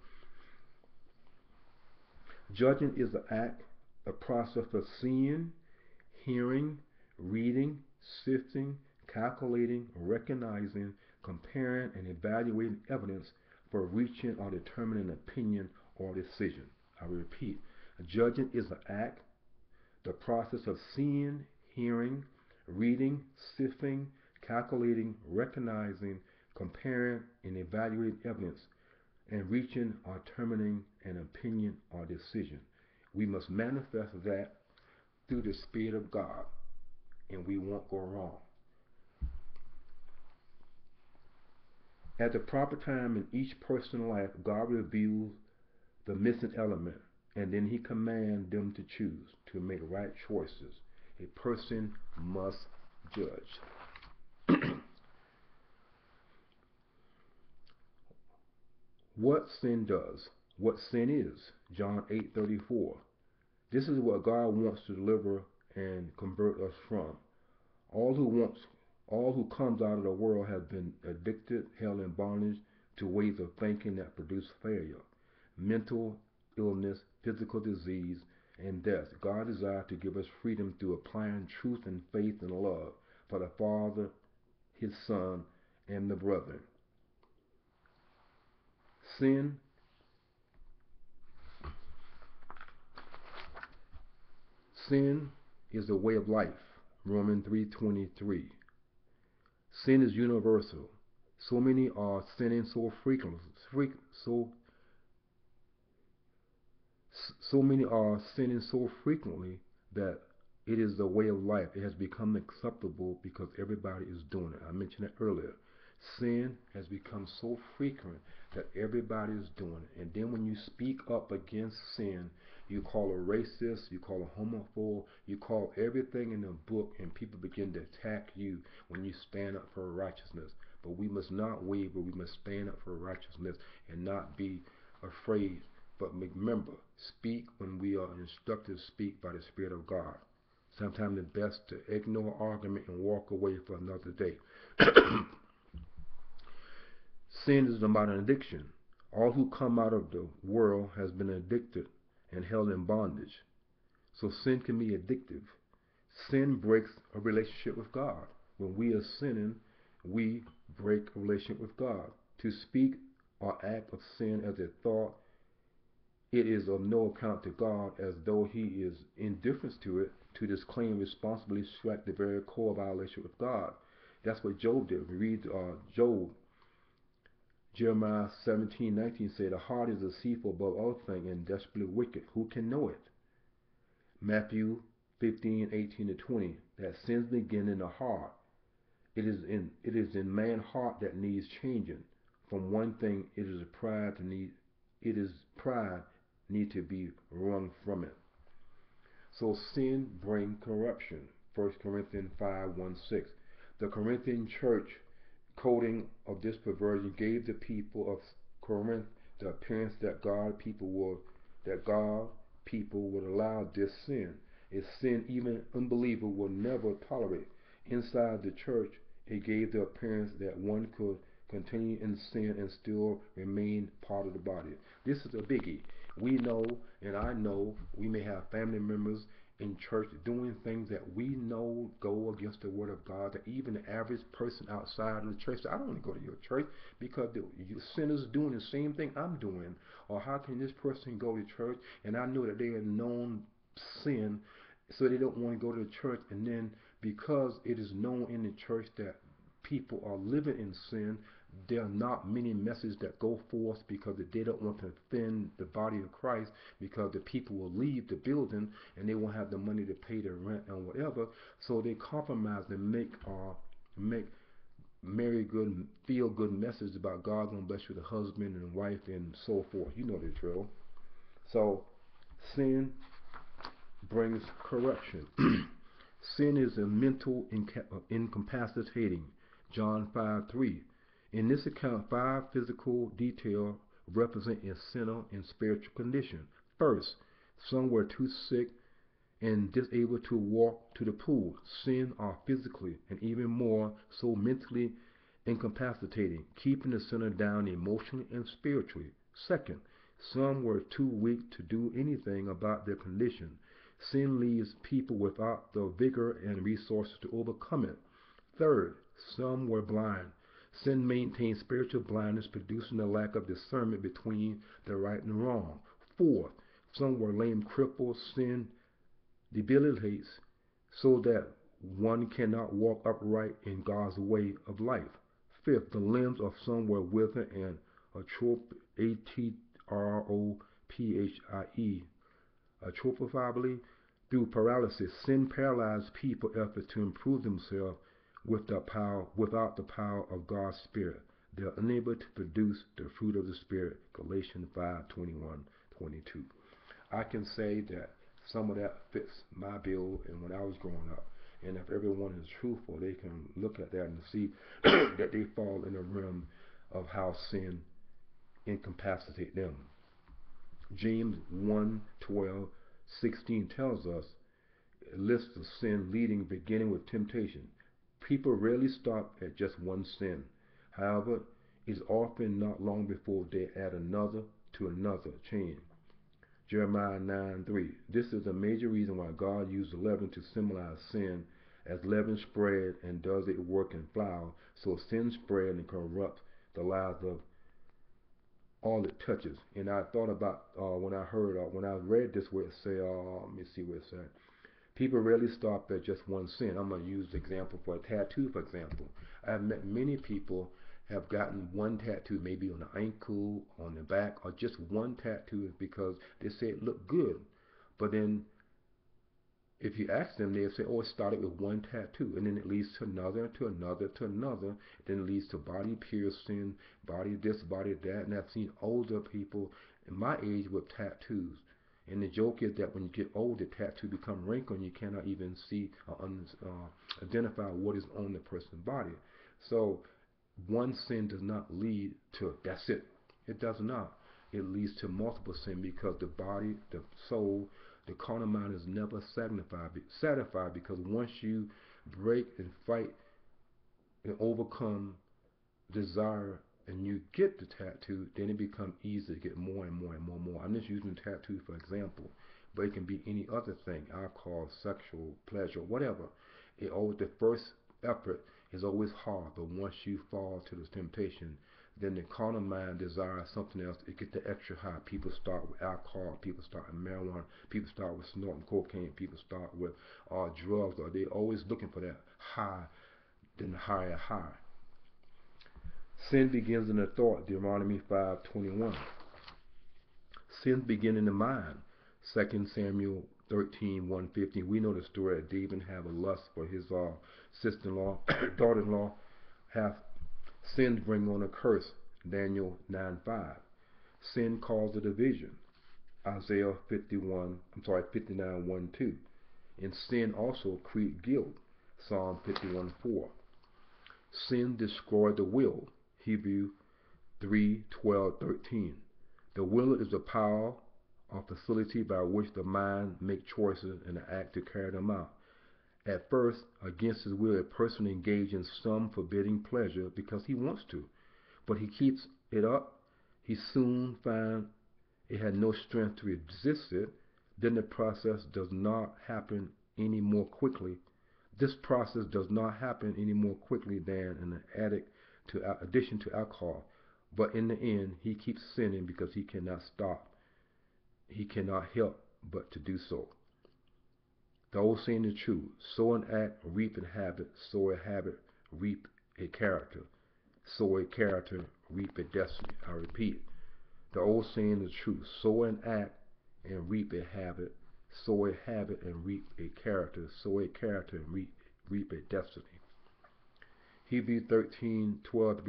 Judging is the act, a process of seeing, hearing, reading, sifting, calculating, recognizing, comparing, and evaluating evidence for reaching or determining an opinion or decision. I repeat, judging is the act, the process of seeing, hearing, reading, sifting, calculating, recognizing, comparing, and evaluating evidence, and reaching or determining an opinion or decision. We must manifest that through the Spirit of God, and we won't go wrong. At the proper time in each person's life, God reveals the missing element, and then He commands them to choose, to make right choices. A person must judge. What sin does, what sin is. John 8:34. This is what God wants to deliver and convert us from. All who comes out of the world have been addicted, held in bondage to ways of thinking that produce failure, mental illness, physical disease, and death. God desires to give us freedom through applying truth and faith and love for the Father, His Son, and the brethren. Sin is a way of life. Romans 3:23. Sin is universal. So many are sinning so frequently. So many are sinning so frequently that it is the way of life. It has become acceptable because everybody is doing it. I mentioned it earlier. Sin has become so frequent that everybody is doing it. And then when you speak up against sin, you call a racist, you call a homophobe, you call everything in the book, and people begin to attack you when you stand up for righteousness. But we must not waver. We must stand up for righteousness and not be afraid. But remember, speak when we are instructed to speak by the Spirit of God. Sometimes it's best to ignore argument and walk away for another day. Sin is about an addiction. All who come out of the world has been addicted and held in bondage. So sin can be addictive. Sin breaks a relationship with God. When we are sinning, we break a relationship with God. To speak or act of sin as a thought, it is of no account to God, as though He is indifferent to it. To disclaim responsibility strike the very core of our relationship with God. That's what Job did. We read Job. Jeremiah 17:19 said, the heart is deceitful above all things and desperately wicked. Who can know it? Matthew 15:18-20. That sins begin in the heart. It is in man's heart that needs changing. From one thing, it is pride need to be wrung from it. So sin brings corruption. 1 Corinthians 5:1-6. The Corinthian church, quoting of this perversion, gave the people of Corinth the appearance that God people would allow this sin. A sin even unbeliever would never tolerate. Inside the church, it gave the appearance that one could continue in sin and still remain part of the body. This is a biggie. We know, and I know, we may have family members in church doing things that we know go against the word of God, that even the average person outside of the church, I don't want to go to your church because the sinners doing the same thing I'm doing. Or how can this person go to church and I know that they are known sin, so they don't want to go to church, and then because it is known in the church that people are living in sin, there are not many messages that go forth because they don't want to offend the body of Christ, because the people will leave the building and they won't have the money to pay their rent and whatever. So they compromise and make very good, feel good messages about God gonna bless you with a husband and wife and so forth. You know the drill. So sin brings corruption. Sin is a mental incapacitating. John 5:3. In this account, 5 physical details represent a sinner in spiritual condition. First, some were too sick and disabled to walk to the pool. Sin are physically and even more so mentally incapacitating, keeping the sinner down emotionally and spiritually. Second, some were too weak to do anything about their condition. Sin leaves people without the vigor and resources to overcome it. Third, some were blind. Sin maintains spiritual blindness, producing a lack of discernment between the right and wrong. Fourth, some were lame, crippled. Sin debilitates so that one cannot walk upright in God's way of life. Fifth, the limbs of some were withered and atrophied through paralysis. Sin paralyzed people's effort to improve themselves without the power of God's Spirit. They are unable to produce the fruit of the Spirit. Galatians 5:21-22. I can say that some of that fits my bill and when I was growing up. And if everyone is truthful, they can look at that and see that they fall in the realm of how sin incapacitates them. James 1:12-16 tells us a list of sin beginning with temptation. People rarely stop at just one sin. However, it's often not long before they add another to another chain. Jeremiah 9:3. This is a major reason why God used leaven to symbolize sin, as leaven spread and does its work in flour, so sin spread and corrupts the lives of all it touches. And I thought about when I read this where it say, let me see where it said. People rarely stop at just one sin. I'm going to use the example for a tattoo, for example. I've met many people have gotten one tattoo, maybe on the ankle, on the back, or just one tattoo because they say it looked good. But then if you ask them, they'll say, oh, it started with one tattoo, and then it leads to another, to another, to another. Then it leads to body piercing, body this, body that. And I've seen older people in my age with tattoos. And the joke is that when you get older, tattoo become wrinkled and you cannot even see or identify what is on the person's body. So one sin does not lead to that's it. It does not. It leads to multiple sin because the body, the soul, the carnal mind is never satisfied because once you break and fight and overcome desire and you get the tattoo, then it becomes easy to get more and more and more and more. I'm just using tattoo for example, but it can be any other thing, alcohol, sexual pleasure, whatever. The first effort is always hard, but once you fall to this temptation, then the carnal mind desires something else. It gets the extra high. People start with alcohol, people start with marijuana, people start with snorting cocaine, people start with drugs, or they're always looking for that high, then higher high. Sin begins in the thought, Deuteronomy 5:21. Sin begins in the mind, 2 Samuel 13:1-15. We know the story that David had a lust for his sister-in-law, daughter-in-law. Sin bring on a curse, Daniel 9:5. Sin caused a division, Isaiah 59:1-2. And sin also creates guilt. Psalm 51:4. Sin destroyed the will. Hebrews 3:12-13. The will is the power or facility by which the mind makes choices and act to carry them out. At first, against his will, a person engages in some forbidding pleasure because he wants to, but he keeps it up. He soon finds it had no strength to resist it. Then the process does not happen any more quickly. This process does not happen any more quickly than an addict to addiction to alcohol. But in the end, he keeps sinning because he cannot stop. He cannot help but to do so. The old saying is true. Sow an act, reap a habit. Sow a habit, reap a character. Sow a character, reap a destiny. I repeat, the old saying is true. Sow an act and reap a habit. Sow a habit and reap a character. Sow a character and reap a destiny. Hebrews 13:12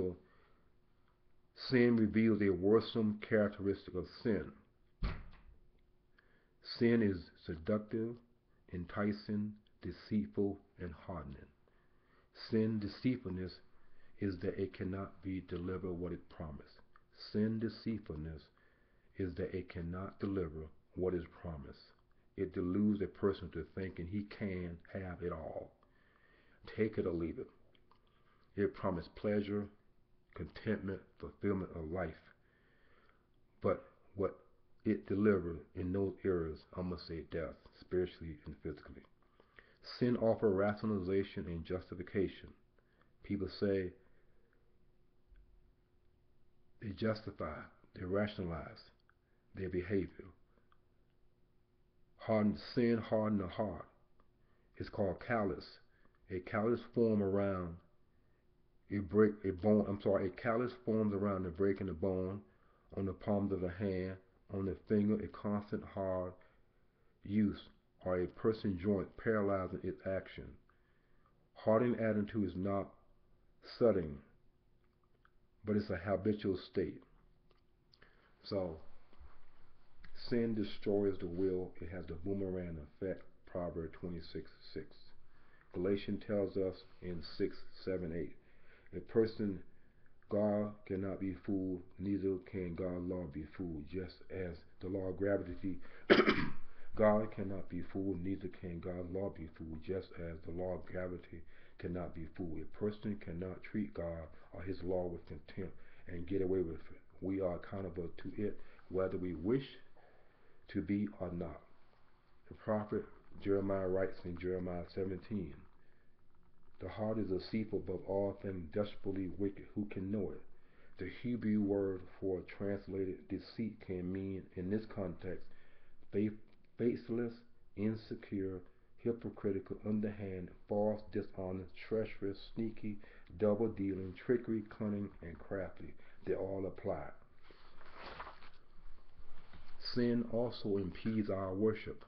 sin reveals a worrisome characteristic of sin. Sin is seductive, enticing, deceitful, and hardening. Sin deceitfulness is that it cannot be delivered what it promised. Sin deceitfulness is that it cannot deliver what is promised. It deludes a person to thinking he can have it all. Take it or leave it. It promised pleasure, contentment, fulfillment of life. But what it delivered in those areas, I must say death, spiritually and physically. Sin offers rationalization and justification. People say they justify, they rationalize their behavior. Sin hardens the heart. It's called callus. A callus forms around a callus forms around the breaking the bone on the palm of the hand, on the finger, a constant hard use, or a person's joint paralyzing its action. Hardening attitude is not sudden, but it's a habitual state. So, sin destroys the will. It has the boomerang effect. Proverbs 26:6. Galatians tells us in 6:7-8. A person, God cannot be fooled, neither can God's law be fooled. Just as the law of gravity, God cannot be fooled, neither can God's law be fooled. Just as the law of gravity cannot be fooled. A person cannot treat God or his law with contempt and get away with it. We are accountable to it, whether we wish to be or not. The prophet Jeremiah writes in Jeremiah 17, the heart is deceitful above all things, desperately wicked. Who can know it? The Hebrew word for translated deceit can mean, in this context, faithless, insecure, hypocritical, underhand, false, dishonest, treacherous, sneaky, double-dealing, trickery, cunning, and crafty. They all apply. Sin also impedes our worship.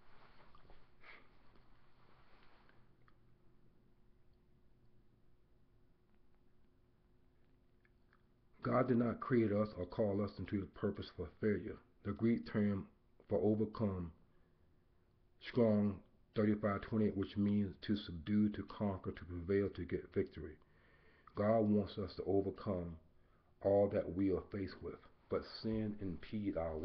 God did not create us or call us into the purpose for failure. The Greek term for overcome, strong 35:28, which means to subdue, to conquer, to prevail, to get victory. God wants us to overcome all that we are faced with, but sin impedes our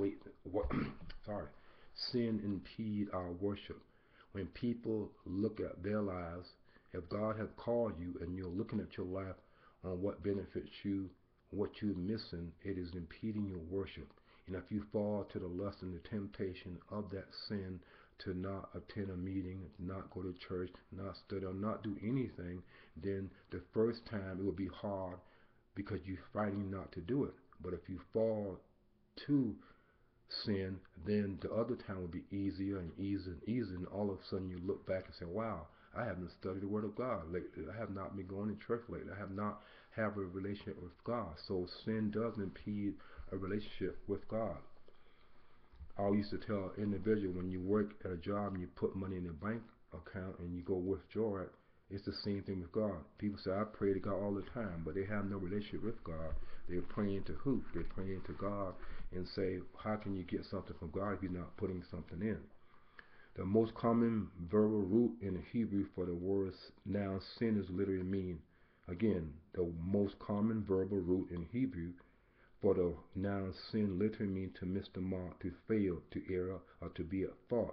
sin impedes our worship. When people look at their lives, if God has called you and you're looking at your life on what benefits you, what you're missing, it is impeding your worship. And if you fall to the lust and the temptation of that sin to not attend a meeting, not go to church, not study, or not do anything, then the first time it will be hard because you're fighting not to do it. But if you fall to sin, then the other time will be easier and easier and easier, and all of a sudden you look back and say, wow, I haven't studied the Word of God lately. I have not been going to church lately. I have not have a relationship with God. So sin does impede a relationship with God. I used to tell an individual, when you work at a job and you put money in a bank account and you go withdraw it, it's the same thing with God. People say, I pray to God all the time, but they have no relationship with God. They're praying to who? They're praying to God and say, how can you get something from God if you're not putting something in? The most common verbal root in Hebrew for the word noun sin is literally mean. Again, the most common verbal root in Hebrew for the noun sin literally means to miss the mark, to fail, to err, or to be at fault.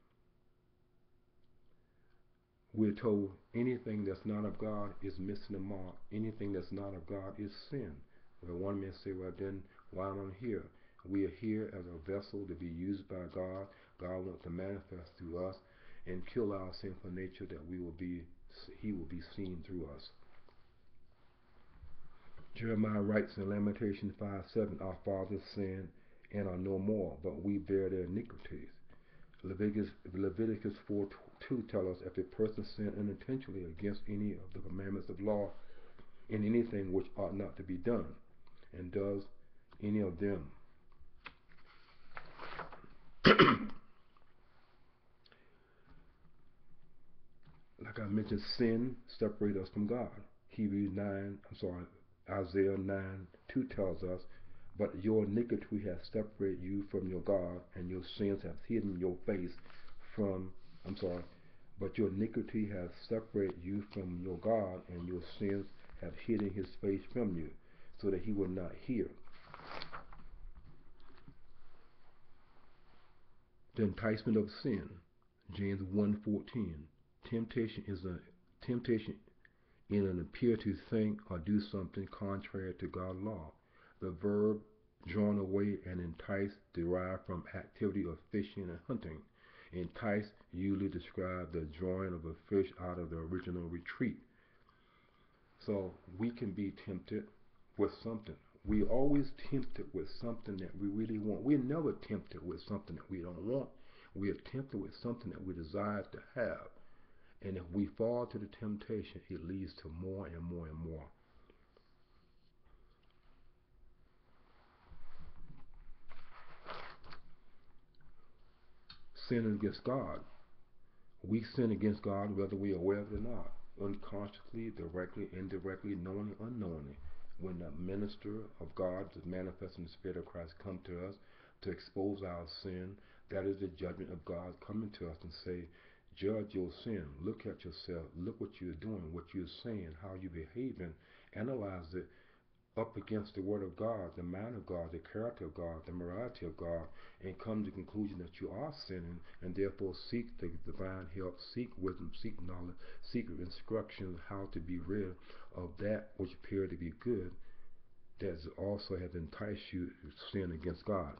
We're told anything that's not of God is missing the mark. Anything that's not of God is sin. Well, one may say, well, then why am I here? We are here as a vessel to be used by God. God wants to manifest through us and kill our sinful nature that He will be seen through us. Jeremiah writes in Lamentations 5:7, our fathers sinned and are no more, but we bear their iniquities. Leviticus 4:2 tells us if a person sin unintentionally against any of the commandments of law in anything which ought not to be done, and does any of them, like I mentioned, sin separates us from God. Isaiah 9:2 tells us, but your iniquity has separated you from your God, and your sins have hidden your face from, but your iniquity has separated you from your God, and your sins have hidden his face from you, so that he will not hear. The enticement of sin, James 1:14. Temptation in an appear to think or do something contrary to God's law. The verb drawn away and entice derived from activity of fishing and hunting. Entice usually describes the drawing of a fish out of the original retreat. So we can be tempted with something. We always tempted with something that we really want. We're never tempted with something that we don't want. We are tempted with something that we desire to have. And if we fall to the temptation, it leads to more and more and more. Sin against God. We sin against God whether we are aware of it or not. Unconsciously, directly, indirectly, knowingly, unknowingly. When the minister of God, the manifesting the Spirit of Christ, come to us to expose our sin, that is the judgment of God coming to us and say, judge your sin. Look at yourself. Look what you're doing, what you're saying, how you're behaving. Analyze it up against the Word of God, the mind of God, the character of God, the morality of God, and come to the conclusion that you are sinning, and therefore seek the divine help, seek wisdom, seek knowledge, seek instructions how to be rid of that which appear to be good, that also has enticed you to sin against God.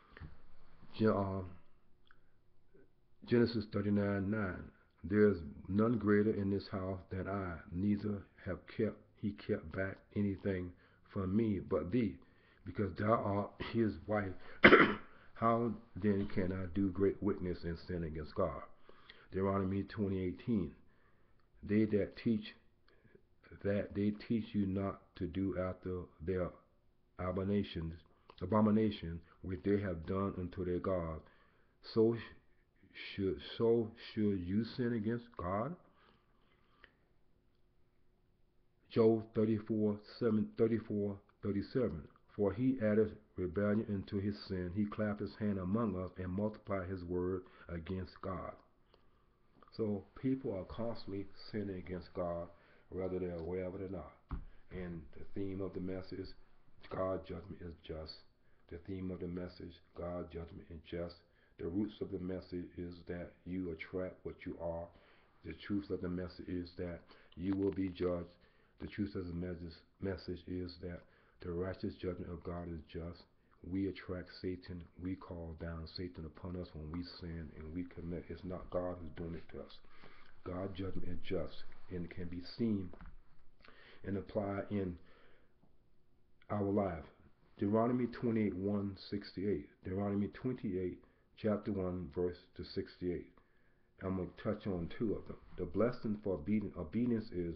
Genesis 39:9. There is none greater in this house than I, neither have he kept back anything from me but thee, because thou art his wife. How then can I do great wickedness and sin against God? Deuteronomy 20:18. They teach you not to do after their abomination which they have done unto their God. So should you sin against God? Job 34:37. For he added rebellion into his sin. He clapped his hand among us and multiplied his word against God. So people are constantly sinning against God, whether they're aware of it or not. And the theme of the message is God's judgment is just. The theme of the message, God's judgment is just. The roots of the message is that you attract what you are. The truth of the message is that you will be judged. The truth of the message is that the righteous judgment of God is just. We attract Satan. We call down Satan upon us when we sin and we commit. It's not God who's doing it to us. God's judgment is just and can be seen and applied in our life. Deuteronomy 28:1-68. Deuteronomy 28, chapter 1, verse to 68. I'm going to touch on two of them. The blessing for obedience is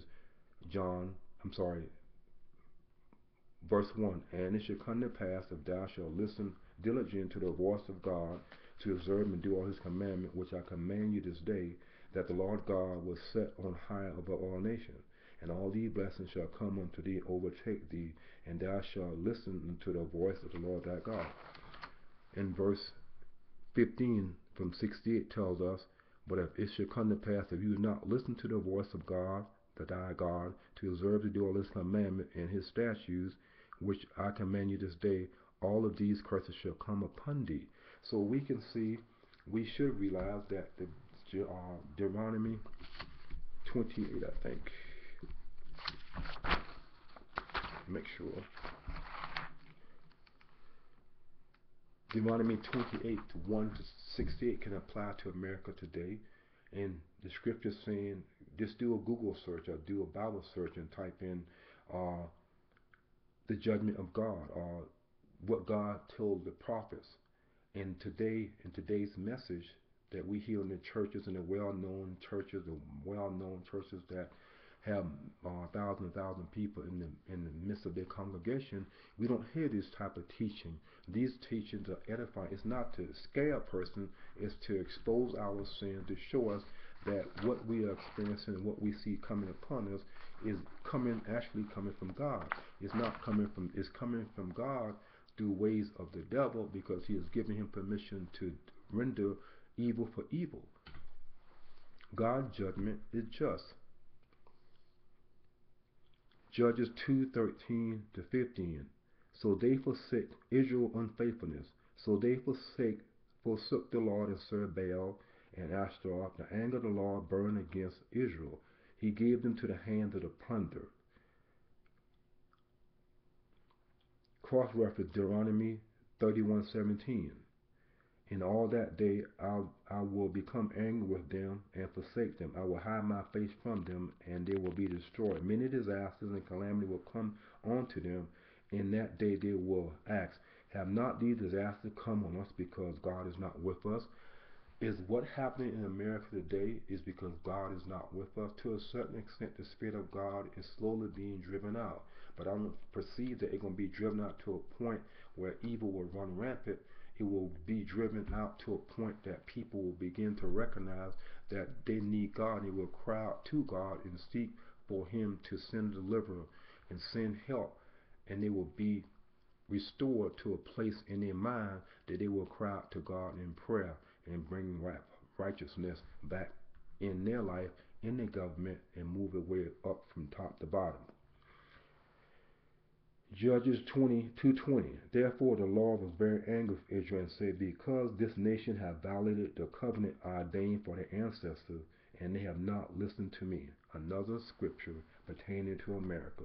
verse 1. And it shall come to pass, if thou shalt listen diligently to the voice of God, to observe and do all his commandments, which I command you this day, that the Lord God will set on high above all nations. And all these blessings shall come unto thee, overtake thee, and thou shalt listen unto the voice of the Lord thy God. And verse 15 from 68 tells us, But if it should come to pass, if you do not listen to the voice of God, the thy God, to observe to do all his commandment and his statutes, which I command you this day, all of these curses shall come upon thee. So we can see, we should realize that the Deuteronomy 28, I think. Make sure. Deuteronomy 28, 1 to 68 can apply to America today. And the scripture saying, just do a Google search or do a Bible search and type in the judgment of God or what God told the prophets. And today, in today's message that we hear in the churches, and the well-known churches that have thousands and thousands of people in the midst of their congregation, we don't hear this type of teaching. These teachings are edifying. It's not to scare a person, it's to expose our sin, to show us that what we are experiencing and what we see coming upon us is actually coming from God. It's coming from God through ways of the devil, because he has given him permission to render evil for evil. God's judgment is just. Judges 2:13 to 15. So they forsake Israel unfaithfulness. So they forsook the Lord and served Baal and Ashtaroth. The anger of the Lord burned against Israel. He gave them to the hands of the plunder. Cross-reference Deuteronomy 31:17. In all that day I will become angry with them and forsake them. I will hide my face from them, and they will be destroyed. Many disasters and calamity will come onto them. In that day they will ask, have not these disasters come on us because God is not with us? Is what happening in America today is because God is not with us? To a certain extent, the Spirit of God is slowly being driven out. But I don't perceive that it's going to be driven out to a point where evil will run rampant. It will be driven out to a point that people will begin to recognize that they need God, and they will cry out to God and seek for Him to send a deliverer and send help, and they will be restored to a place in their mind that they will cry out to God in prayer and bring righteousness back in their life, in their government, and move it way up from top to bottom. Judges 22:20. Therefore the Lord was very angry with Israel and said, because this nation hath violated the covenant I ordained for their ancestors, and they have not listened to me. Another scripture pertaining to America.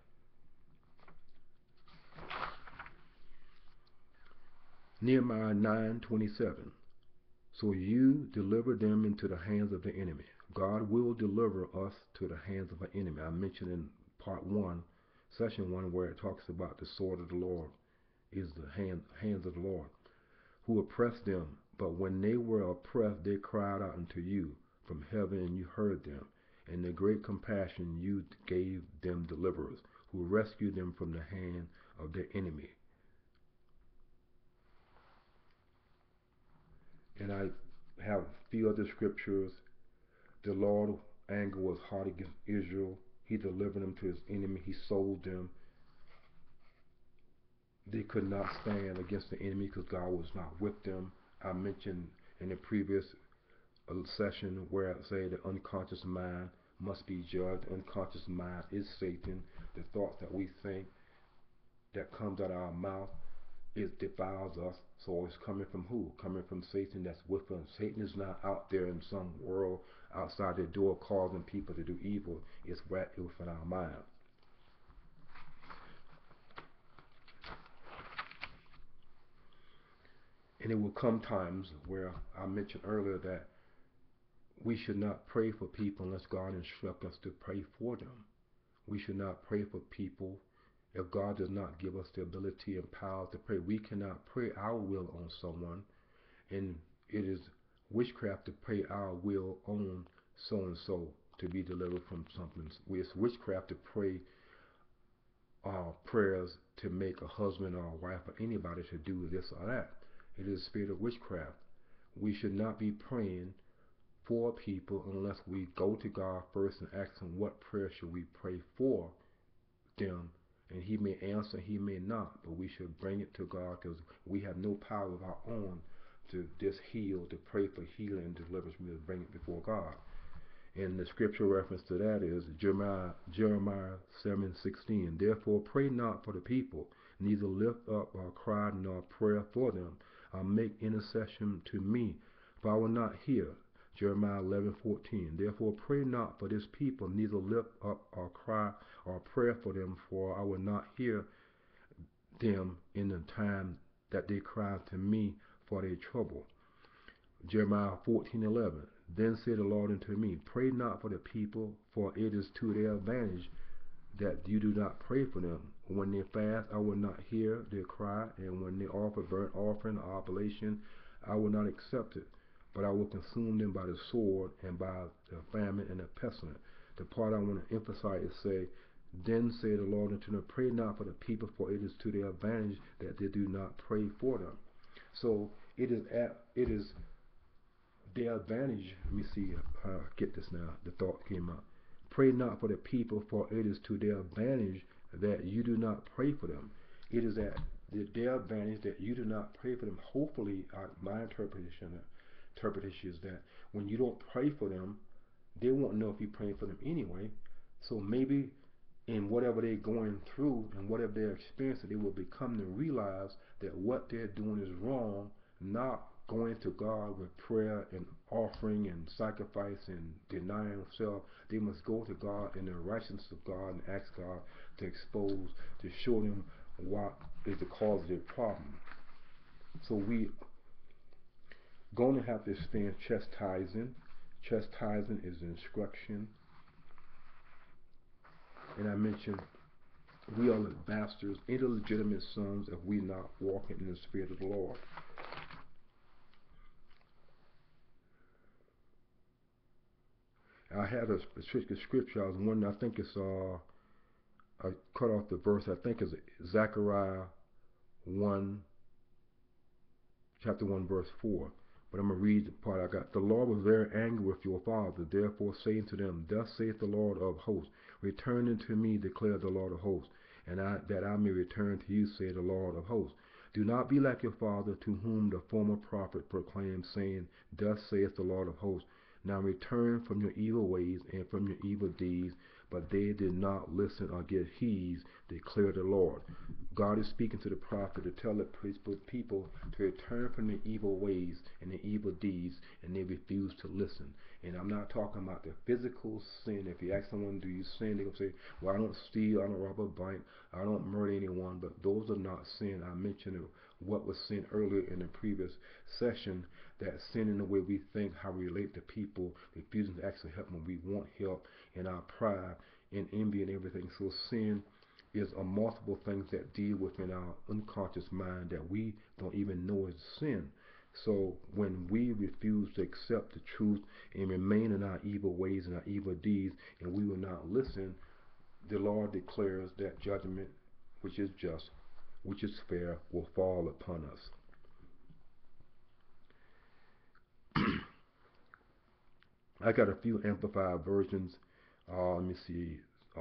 Nehemiah 9:27. So you deliver them into the hands of the enemy. God will deliver us to the hands of an enemy. I mentioned in part 1, session 1, where it talks about the sword of the Lord is the hands of the Lord, who oppressed them. But when they were oppressed, they cried out unto you from heaven, and you heard them. And in great compassion you gave them deliverers, who rescued them from the hand of their enemy. And I have a few other scriptures. The Lord's anger was hot against Israel. He delivered them to his enemy. He sold them. They could not stand against the enemy because God was not with them. I mentioned in the previous session where I say the unconscious mind must be judged. The unconscious mind is Satan. The thoughts that we think that comes out of our mouth, it defiles us. So it's coming from who? Coming from Satan that's with us. Satan is not out there in some world outside the door causing people to do evil. It's right within our mind. And it will come times where I mentioned earlier that we should not pray for people unless God instructs us to pray for them. We should not pray for people if God does not give us the ability and power to pray. We cannot pray our will on someone, and it is witchcraft to pray our will on so-and-so to be delivered from something. It's witchcraft to pray prayers to make a husband or a wife or anybody to do this or that. It is a spirit of witchcraft. We should not be praying for people unless we go to God first and ask Him what prayer should we pray for them, and He may answer, He may not, but we should bring it to God because we have no power of our own to just heal, to pray for healing and deliverance, we must bring it before God. And the scripture reference to that is Jeremiah 7:16. Therefore pray not for the people, neither lift up a cry nor prayer for them. Make intercession to me, for I will not hear. Jeremiah 11:14. Therefore pray not for this people, neither lift up a cry or prayer for them, for I will not hear them in the time that they cry to me for their trouble. Jeremiah 14:11. Then said the Lord unto me, pray not for the people, for it is to their advantage that you do not pray for them. When they fast, I will not hear their cry, and when they offer burnt offering or oblation, I will not accept it. But I will consume them by the sword, and by the famine and the pestilence. The part I want to emphasize is say, then said the Lord unto them, pray not for the people, for it is to their advantage that they do not pray for them. So it is their advantage. Let me see how I get this now. The thought came out. Pray not for the people, for it is to their advantage that you do not pray for them. It is at their advantage that you do not pray for them. Hopefully, my interpretation is that when you don't pray for them, they won't know if you're praying for them anyway. So maybe in whatever they're going through and whatever they're experiencing, they will become to realize that what they're doing is wrong, not going to God with prayer and offering and sacrifice and denying themselves. They must go to God in the righteousness of God and ask God to expose, to show them what is the cause of their problem. So we going to have to stand chastising. Chastising is instruction. And I mentioned we are the bastards, illegitimate sons, if we not walking in the Spirit of the Lord. I had a specific scripture. I was wondering, I think it's I cut off the verse. I think it's Zechariah 1, chapter 1, verse 4. But I'm going to read the part I got. The Lord was very angry with your father, therefore saying to them, thus saith the Lord of hosts, return unto me, declared the Lord of hosts, and that I may return to you, saith the Lord of hosts. Do not be like your father, to whom the former prophet proclaimed, saying, thus saith the Lord of hosts, now return from your evil ways and from your evil deeds. But they did not listen or give heed, declared the Lord. God is speaking to the prophet to tell the people to return from their evil ways and their evil deeds, and they refuse to listen. And I'm not talking about the physical sin. If you ask someone, do you sin? They're going to say, well, I don't steal, I don't rob a bank, I don't murder anyone. But those are not sin. I mentioned what was sin earlier in the previous session, that sin in the way we think, how we relate to people, refusing to actually help when we want help, and our pride and envy and everything. So sin is a multiple things that deal within our unconscious mind that we don't even know is sin. So when we refuse to accept the truth and remain in our evil ways and our evil deeds, and we will not listen, the Lord declares that judgment, which is just, which is fair, will fall upon us. I got a few amplified versions. Let me see.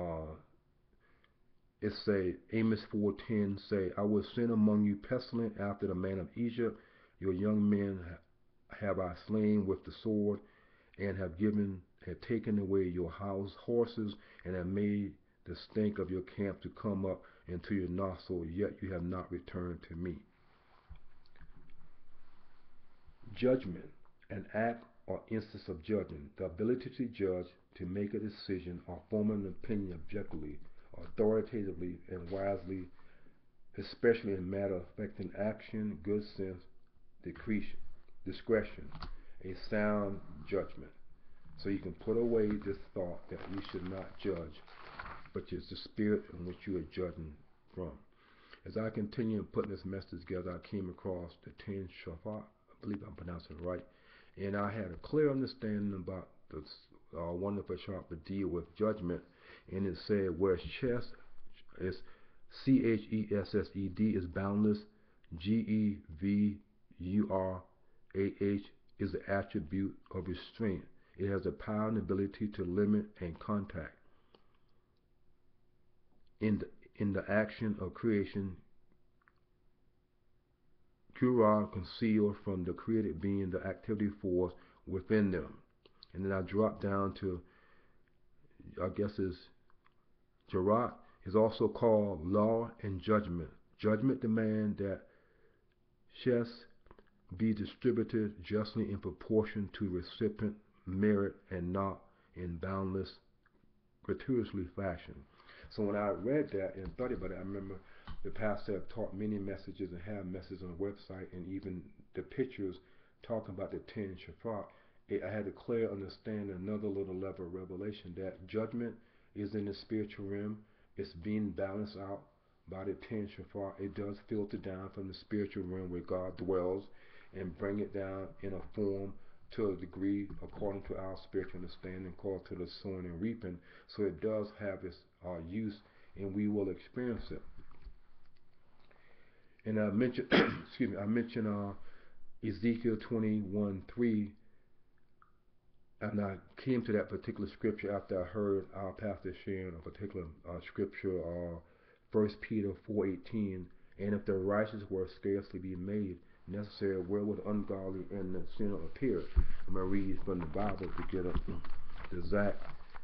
It say, Amos 4:10 say, I will send among you pestilence after the man of Egypt. Your young men have I slain with the sword, and have taken away your house horses, and have made the stink of your camp to come up into your nostril, yet you have not returned to me. Judgment, an act or instance of judgment, the ability to judge, to make a decision, or form an opinion objectively, authoritatively, and wisely, especially in matter affecting action, good sense, discretion, a sound judgment. So you can put away this thought that we should not judge, but it's the spirit in which you are judging from. As I continue putting this message together, I came across the 10 Shofar, I believe I'm pronouncing it right, and I had a clear understanding about this wonderful chapter deal with judgment, and it said where chest is CHESSED is boundless, GEVURAH is the attribute of restraint. It has the power and ability to limit and contact. In the action of creation, Qur'an concealed from the created being the activity force within them. And then I drop down to, I guess it's Jarat is also called law and judgment. Judgment demand that chess be distributed justly in proportion to recipient merit and not in boundless, gratuitously fashion. So when I read that and thought about it, I remember the pastor have taught many messages and have messages on the website, and even the pictures talking about the 10 Shafat. I had a clear understanding, another little level of revelation, that judgment is in the spiritual realm. It's being balanced out by the 10 Shafat. It does filter down from the spiritual realm where God dwells and bring it down in a form to a degree according to our spiritual understanding, called to the sowing and reaping. So it does have its use, and we will experience it. And I mentioned, excuse me, I mentioned Ezekiel 21:3, and I came to that particular scripture after I heard our pastor sharing a particular scripture, 1 Peter 4:18. And if the righteous were scarcely be made necessary, where would ungodly and the sinner appear? I'm going to read from the Bible to get the exact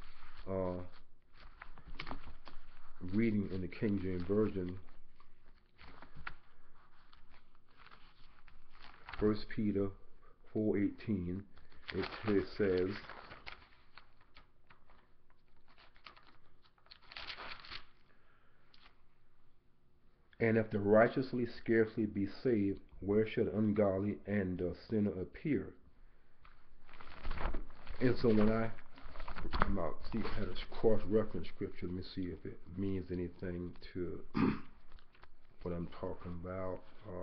reading in the King James Version. 1 Peter 4:18, it says, and if the righteously scarcely be saved, where should ungodly and the sinner appear? And so when I had a cross-reference scripture, let me see if it means anything to what I'm talking about.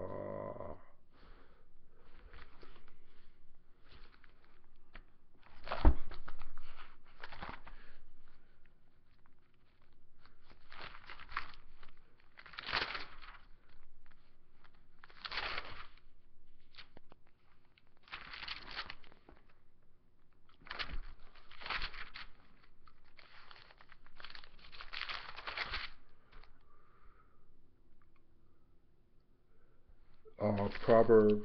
Proverbs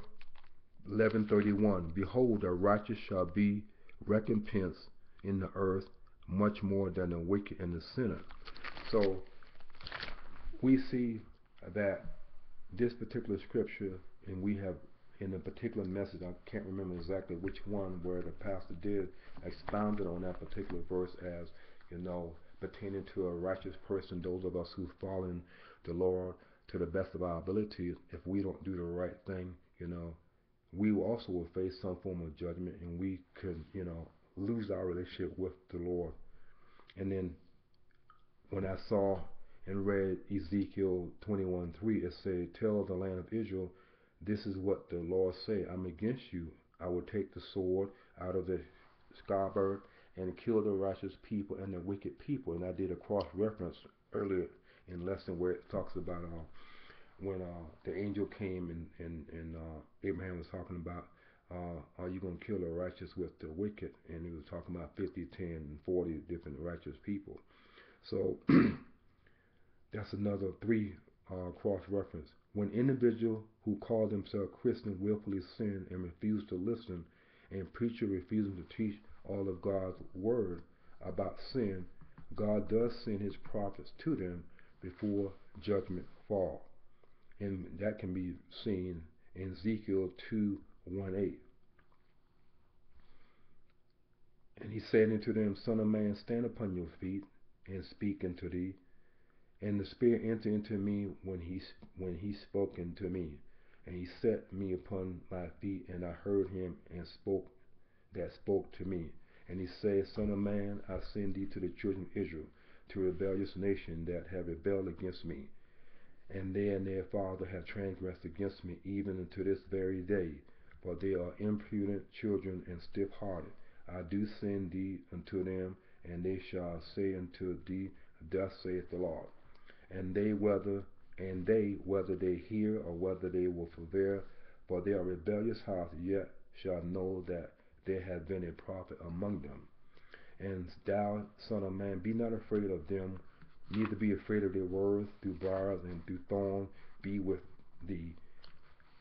11:31. Behold, the righteous shall be recompensed in the earth much more than the wicked and the sinner. So we see that this particular scripture, and we have in a particular message, I can't remember exactly which one, where the pastor did expounded on that particular verse as, pertaining to a righteous person, those of us who follow in the Lord to the best of our abilities. If we don't do the right thing, we also will face some form of judgment, and we could, lose our relationship with the Lord. And then when I saw and read Ezekiel 21:3, it said, tell the land of Israel, this is what the Lord say, I'm against you. I will take the sword out of the scabbard and kill the righteous people and the wicked people. And I did a cross-reference earlier in lesson where it talks about when the angel came and Abraham was talking about, are you going to kill the righteous with the wicked? And he was talking about 50, 10, and 40 different righteous people. So that's another three cross-reference. When individuals who call themselves Christian willfully sin and refuse to listen, and preacher refusing to teach all of God's word about sin, God does send his prophets to them before judgment fall. And that can be seen in Ezekiel 2:1-8. And he said unto them, Son of man, stand upon your feet and speak unto thee. And the Spirit entered into me when he spoke unto me. And he set me upon my feet, and I heard him and spoke to me. And he said, Son of man, I send thee to the children of Israel, to a rebellious nation that have rebelled against me. And they and their father have transgressed against me, even unto this very day. For they are impudent children and stiff-hearted. I do send thee unto them, and they shall say unto thee, Thus saith the Lord. And they whether they hear or whether they will forbear, for they are rebellious house, yet shall know that there hath been a prophet among them. And thou, son of man, be not afraid of them, neither be afraid of their words. Through briars and through thorns be with thee,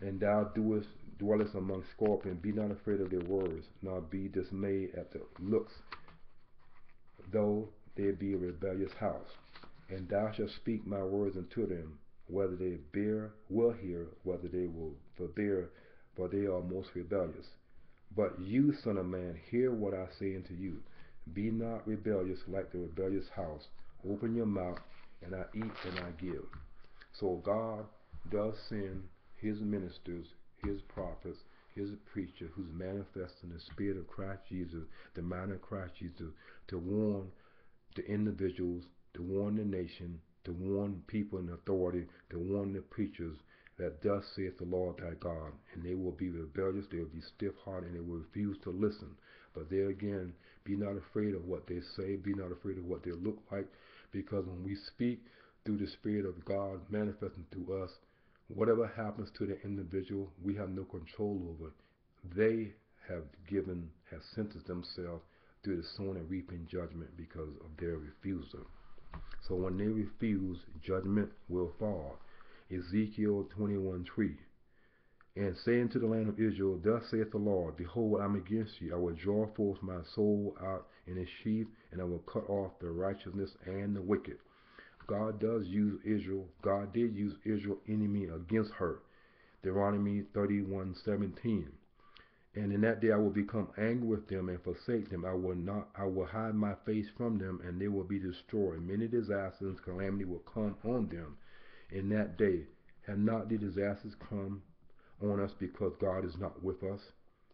And thou dwellest among scorpions. Be not afraid of their words, nor be dismayed at the looks, though they be a rebellious house. And thou shalt speak my words unto them, whether they will hear, whether they will forbear, for they are most rebellious. But you, son of man, hear what I say unto you. Be not rebellious like the rebellious house. Open your mouth, and I eat and I give. So God does send his ministers, his prophets, his preacher, who's manifesting the Spirit of Christ Jesus, the mind of Christ Jesus, to warn the individuals, to warn the nation, to warn people in authority, to warn the preachers that thus saith the Lord thy God. And they will be rebellious, they will be stiff-hearted, and they will refuse to listen. But there again, be not afraid of what they say, be not afraid of what they look like, because when we speak through the Spirit of God manifesting through us, whatever happens to the individual, we have no control over. They have sentenced themselves through the sowing and reaping judgment because of their refusal. So when they refuse, judgment will fall. Ezekiel 21:3. And say unto the land of Israel, thus saith the Lord, behold, I am against you. I will draw forth my soul out in a sheaf, and I will cut off the righteousness and the wicked. God does use Israel. God did use Israel's enemy against her. Deuteronomy 31:17. And in that day I will become angry with them and forsake them. I will hide my face from them, and they will be destroyed. Many disasters and calamity will come on them in that day. Have not the disasters come on us because God is not with us?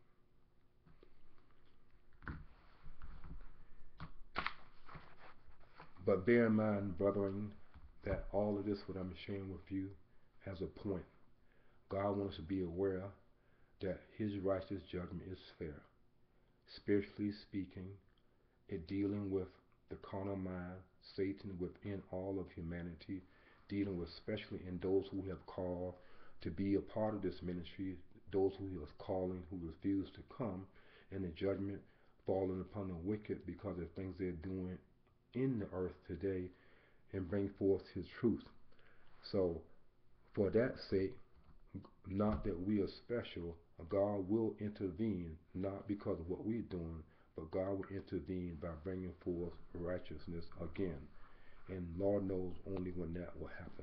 But bear in mind, brethren, that all of this, what I'm sharing with you, has a point. God wants us to be aware that his righteous judgment is fair. Spiritually speaking, it dealing with the carnal mind, Satan within all of humanity, dealing with especially in those who have called to be a part of this ministry, those who he was calling who refused to come, and the judgment falling upon the wicked because of things they're doing in the earth today, and bring forth his truth. So for that sake, not that we are special, God will intervene, not because of what we're doing, but God will intervene by bringing forth righteousness again. And Lord knows only when that will happen.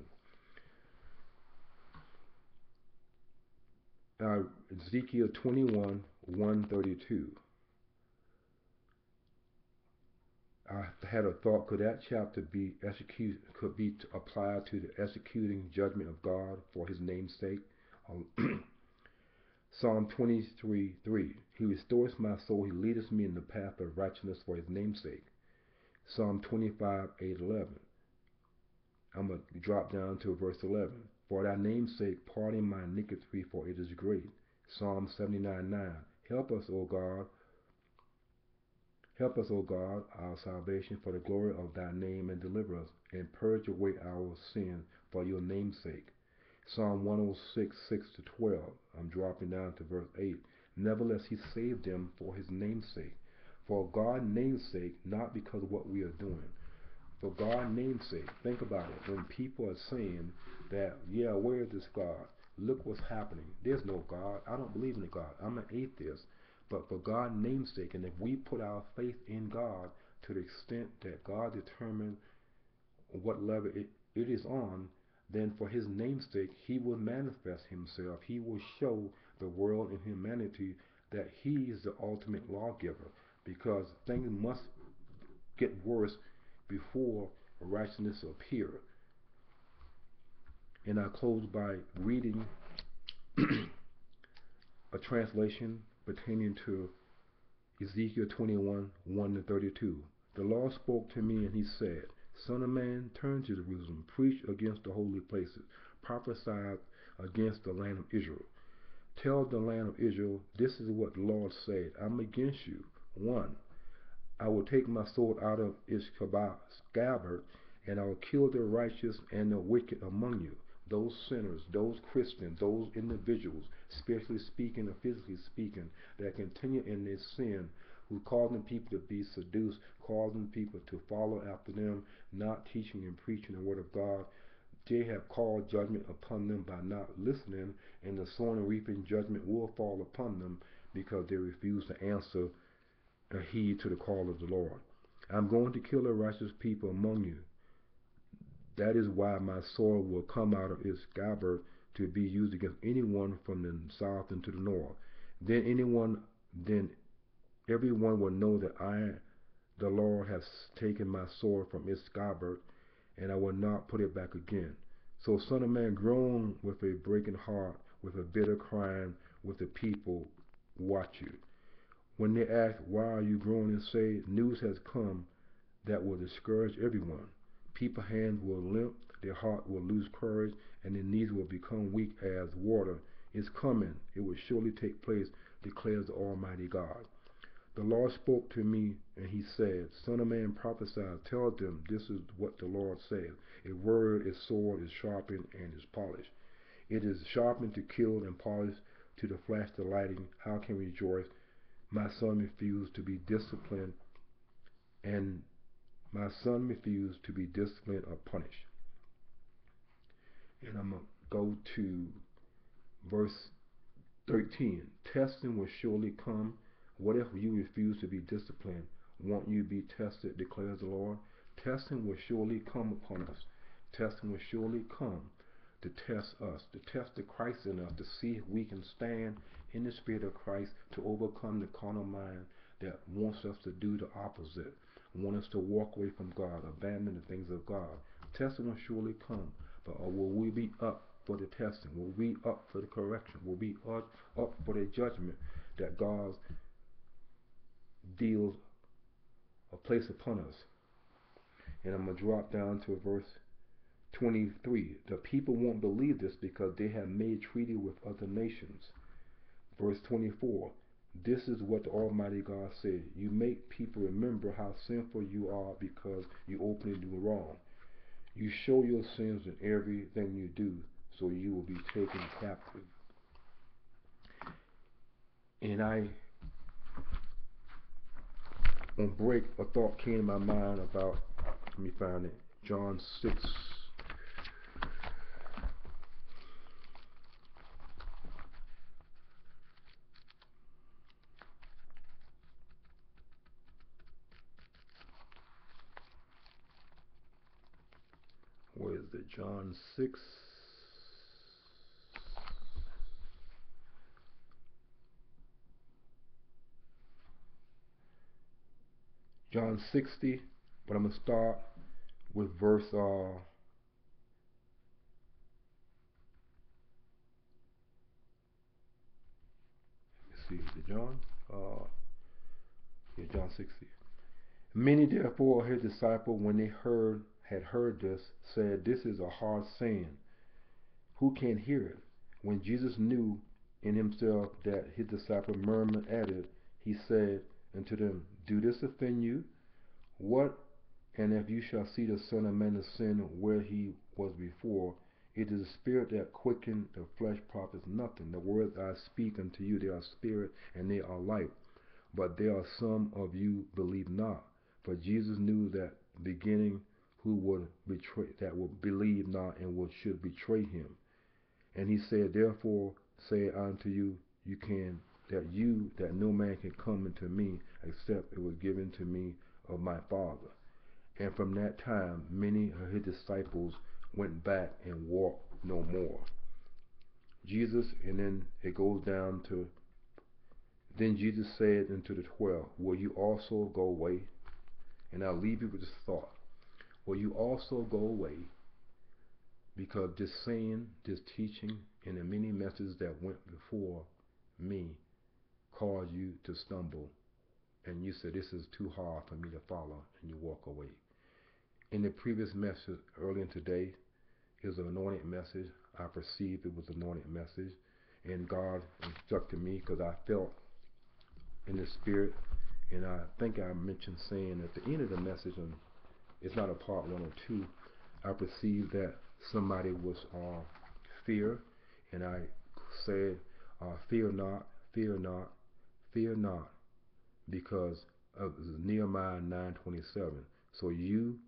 Ezekiel 21:1-32. I had a thought, could that chapter be applied to the executing judgment of God for his name's sake? Psalm 23:3. He restores my soul, he leadeth me in the path of righteousness for his name's sake. Psalm 25:8-11. I'm going to drop down to verse 11. For thy name's sake, pardon my iniquity, for it is great. Psalm 79:9. Help us, O God. Help us, O God, our salvation, for the glory of thy name, and deliver us, and purge away our sin for your name's sake. Psalm 106:6-12. I'm dropping down to verse 8. Nevertheless, he saved them for his name's sake. For God's name's sake, not because of what we are doing. For God's name's sake, think about it. When people are saying that, yeah, where is this God? Look what's happening. There's no God. I don't believe in a God. I'm an atheist. But for God's name's sake, and if we put our faith in God to the extent that God determines what level it is on, then for his name's sake, he will manifest himself. He will show the world and humanity that he is the ultimate lawgiver, because things must get worse before righteousness appear. And I close by reading a translation pertaining to Ezekiel 21:1-32. The Lord spoke to me, and he said, Son of man, turn to Jerusalem, preach against the holy places, prophesy against the land of Israel. Tell the land of Israel, this is what the Lord said, I'm against you. 1. I will take my sword out of its scabbard, and I will kill the righteous and the wicked among you. Those sinners, those Christians, those individuals, spiritually speaking or physically speaking, that continue in their sin, who causing people to be seduced, causing people to follow after them, not teaching and preaching the word of God. they have called judgment upon them by not listening, and the sowing and reaping judgment will fall upon them because they refuse to answer or heed to the call of the Lord. I'm going to kill the righteous people among you. That is why my sword will come out of its scabbard to be used against anyone from the south into the north. Then everyone will know that I, the Lord, has taken my sword from its scabbard, and I will not put it back again. So, Son of Man, groan with a breaking heart, with a bitter crying, with the people watch you. When they ask, why are you groaning, say, news has come that will discourage everyone. People's hands will limp, their heart will lose courage, and their knees will become weak as water. It's coming. It will surely take place, declares the Almighty God. The Lord spoke to me, and he said, Son of man, prophesy, tell them this is what the Lord says. A word, a sword is sharpened and is polished. It is sharpened to kill and polished to the flash delighting. How can we rejoice? My son refused to be disciplined, and my son refused to be disciplined or punished. And I'm going to go to verse 13. Testing will surely come. What if you refuse to be disciplined? Won't you be tested, declares the Lord? Testing will surely come upon us. Testing will surely come to test us, to test the Christ in us, to see if we can stand in the Spirit of Christ to overcome the carnal mind that wants us to do the opposite, wants us to walk away from God, abandon the things of God. Testing will surely come, but will we be up for the testing? Will we be up for the correction? Will we be up for the judgment that God deals or place upon us? And I'm going to drop down to verse 23. The people won't believe this because they have made treaty with other nations. Verse 24. This is what the Almighty God said. You make people remember how sinful you are because you openly do wrong. You show your sins in everything you do, so you will be taken captive. And on break, a thought came to my mind about, let me find it, John 6. Where is it? John 6. John 60, but I'm going to start with verse, let's see, is it John? Yeah, John 60. Many therefore of his disciples, when they had heard this, said, this is a hard saying. Who can hear it? When Jesus knew in himself that his disciples murmured at it, he said unto them, do this offend you? What, and if you shall see the Son of Man ascend where he was before, it is the Spirit that quickened, the flesh profits nothing. The words I speak unto you, they are spirit and they are life. But there are some of you believe not. For Jesus knew that beginning who would betray, that would believe not and should betray him. And he said, therefore say unto you, that no man can come unto me except it was given to me of my Father. And from that time many of his disciples went back and walked no more. Jesus, and then it goes down to, then Jesus said unto the 12, will you also go away? And I'll leave you with this thought. Will you also go away? Because this saying, this teaching, and the many messages that went before me caused you to stumble. And you said, this is too hard for me to follow, and you walk away. In the previous message earlier today, it was an anointed message. I perceived it was an anointed message. And God instructed me because I felt in the spirit. And I think I mentioned saying at the end of the message, and it's not a part 1 or 2, I perceived that somebody was fear, and I said, fear not, fear not, fear not, because of Nehemiah 9:27. So you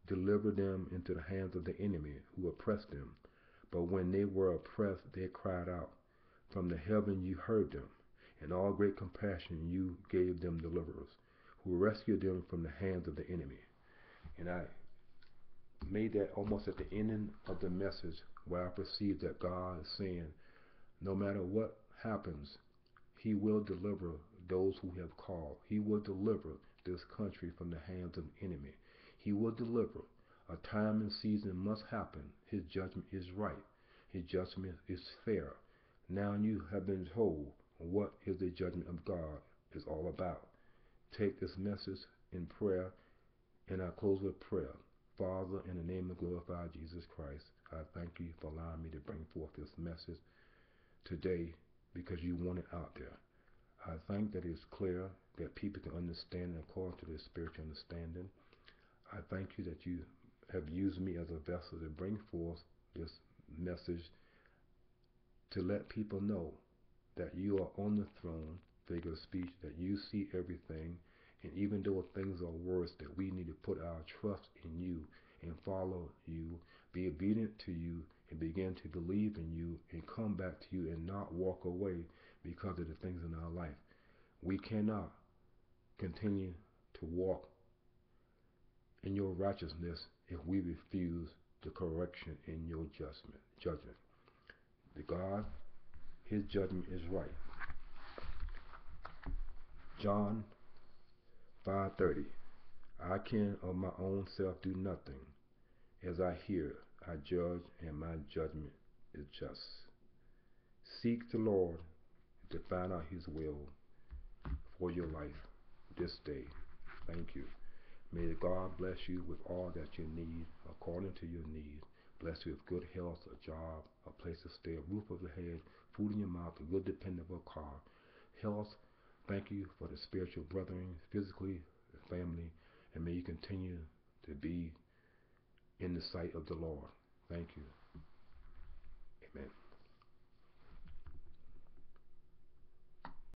deliver them into the hands of the enemy who oppressed them. But when they were oppressed, they cried out. From the heaven you heard them. In all great compassion you gave them deliverers, who rescued them from the hands of the enemy. And I made that almost at the ending of the message, where I perceived that God is saying, no matter what happens, He will deliver those who have called. He will deliver this country from the hands of the enemy. He will deliver. A time and season must happen. His judgment is right. His judgment is fair. Now you have been told what is the judgment of God is all about. Take this message in prayer, and I close with prayer. Father, in the name of glorified Jesus Christ, I thank you for allowing me to bring forth this message today, because you want it out there. I think that it's clear that people can understand according to their spiritual understanding. I thank you that you have used me as a vessel to bring forth this message to let people know that you are on the throne, figure of speech, that you see everything, and even though things are worse, that we need to put our trust in you and follow you, be obedient to you, and begin to believe in you and come back to you and not walk away because of the things in our life. We cannot continue to walk in your righteousness if we refuse the correction in your judgment. The God, His judgment is right. John 5:30. I can of my own self do nothing. As I hear, I judge, and my judgment is just. Seek the Lord to find out His will for your life this day. Thank you. May God bless you with all that you need according to your need. Bless you with good health, a job, a place to stay, a roof over the head, food in your mouth, a good dependable car. Health, thank you for the spiritual brethren, physically, the family, and may you continue to be in the sight of the Lord. Thank you. Amen.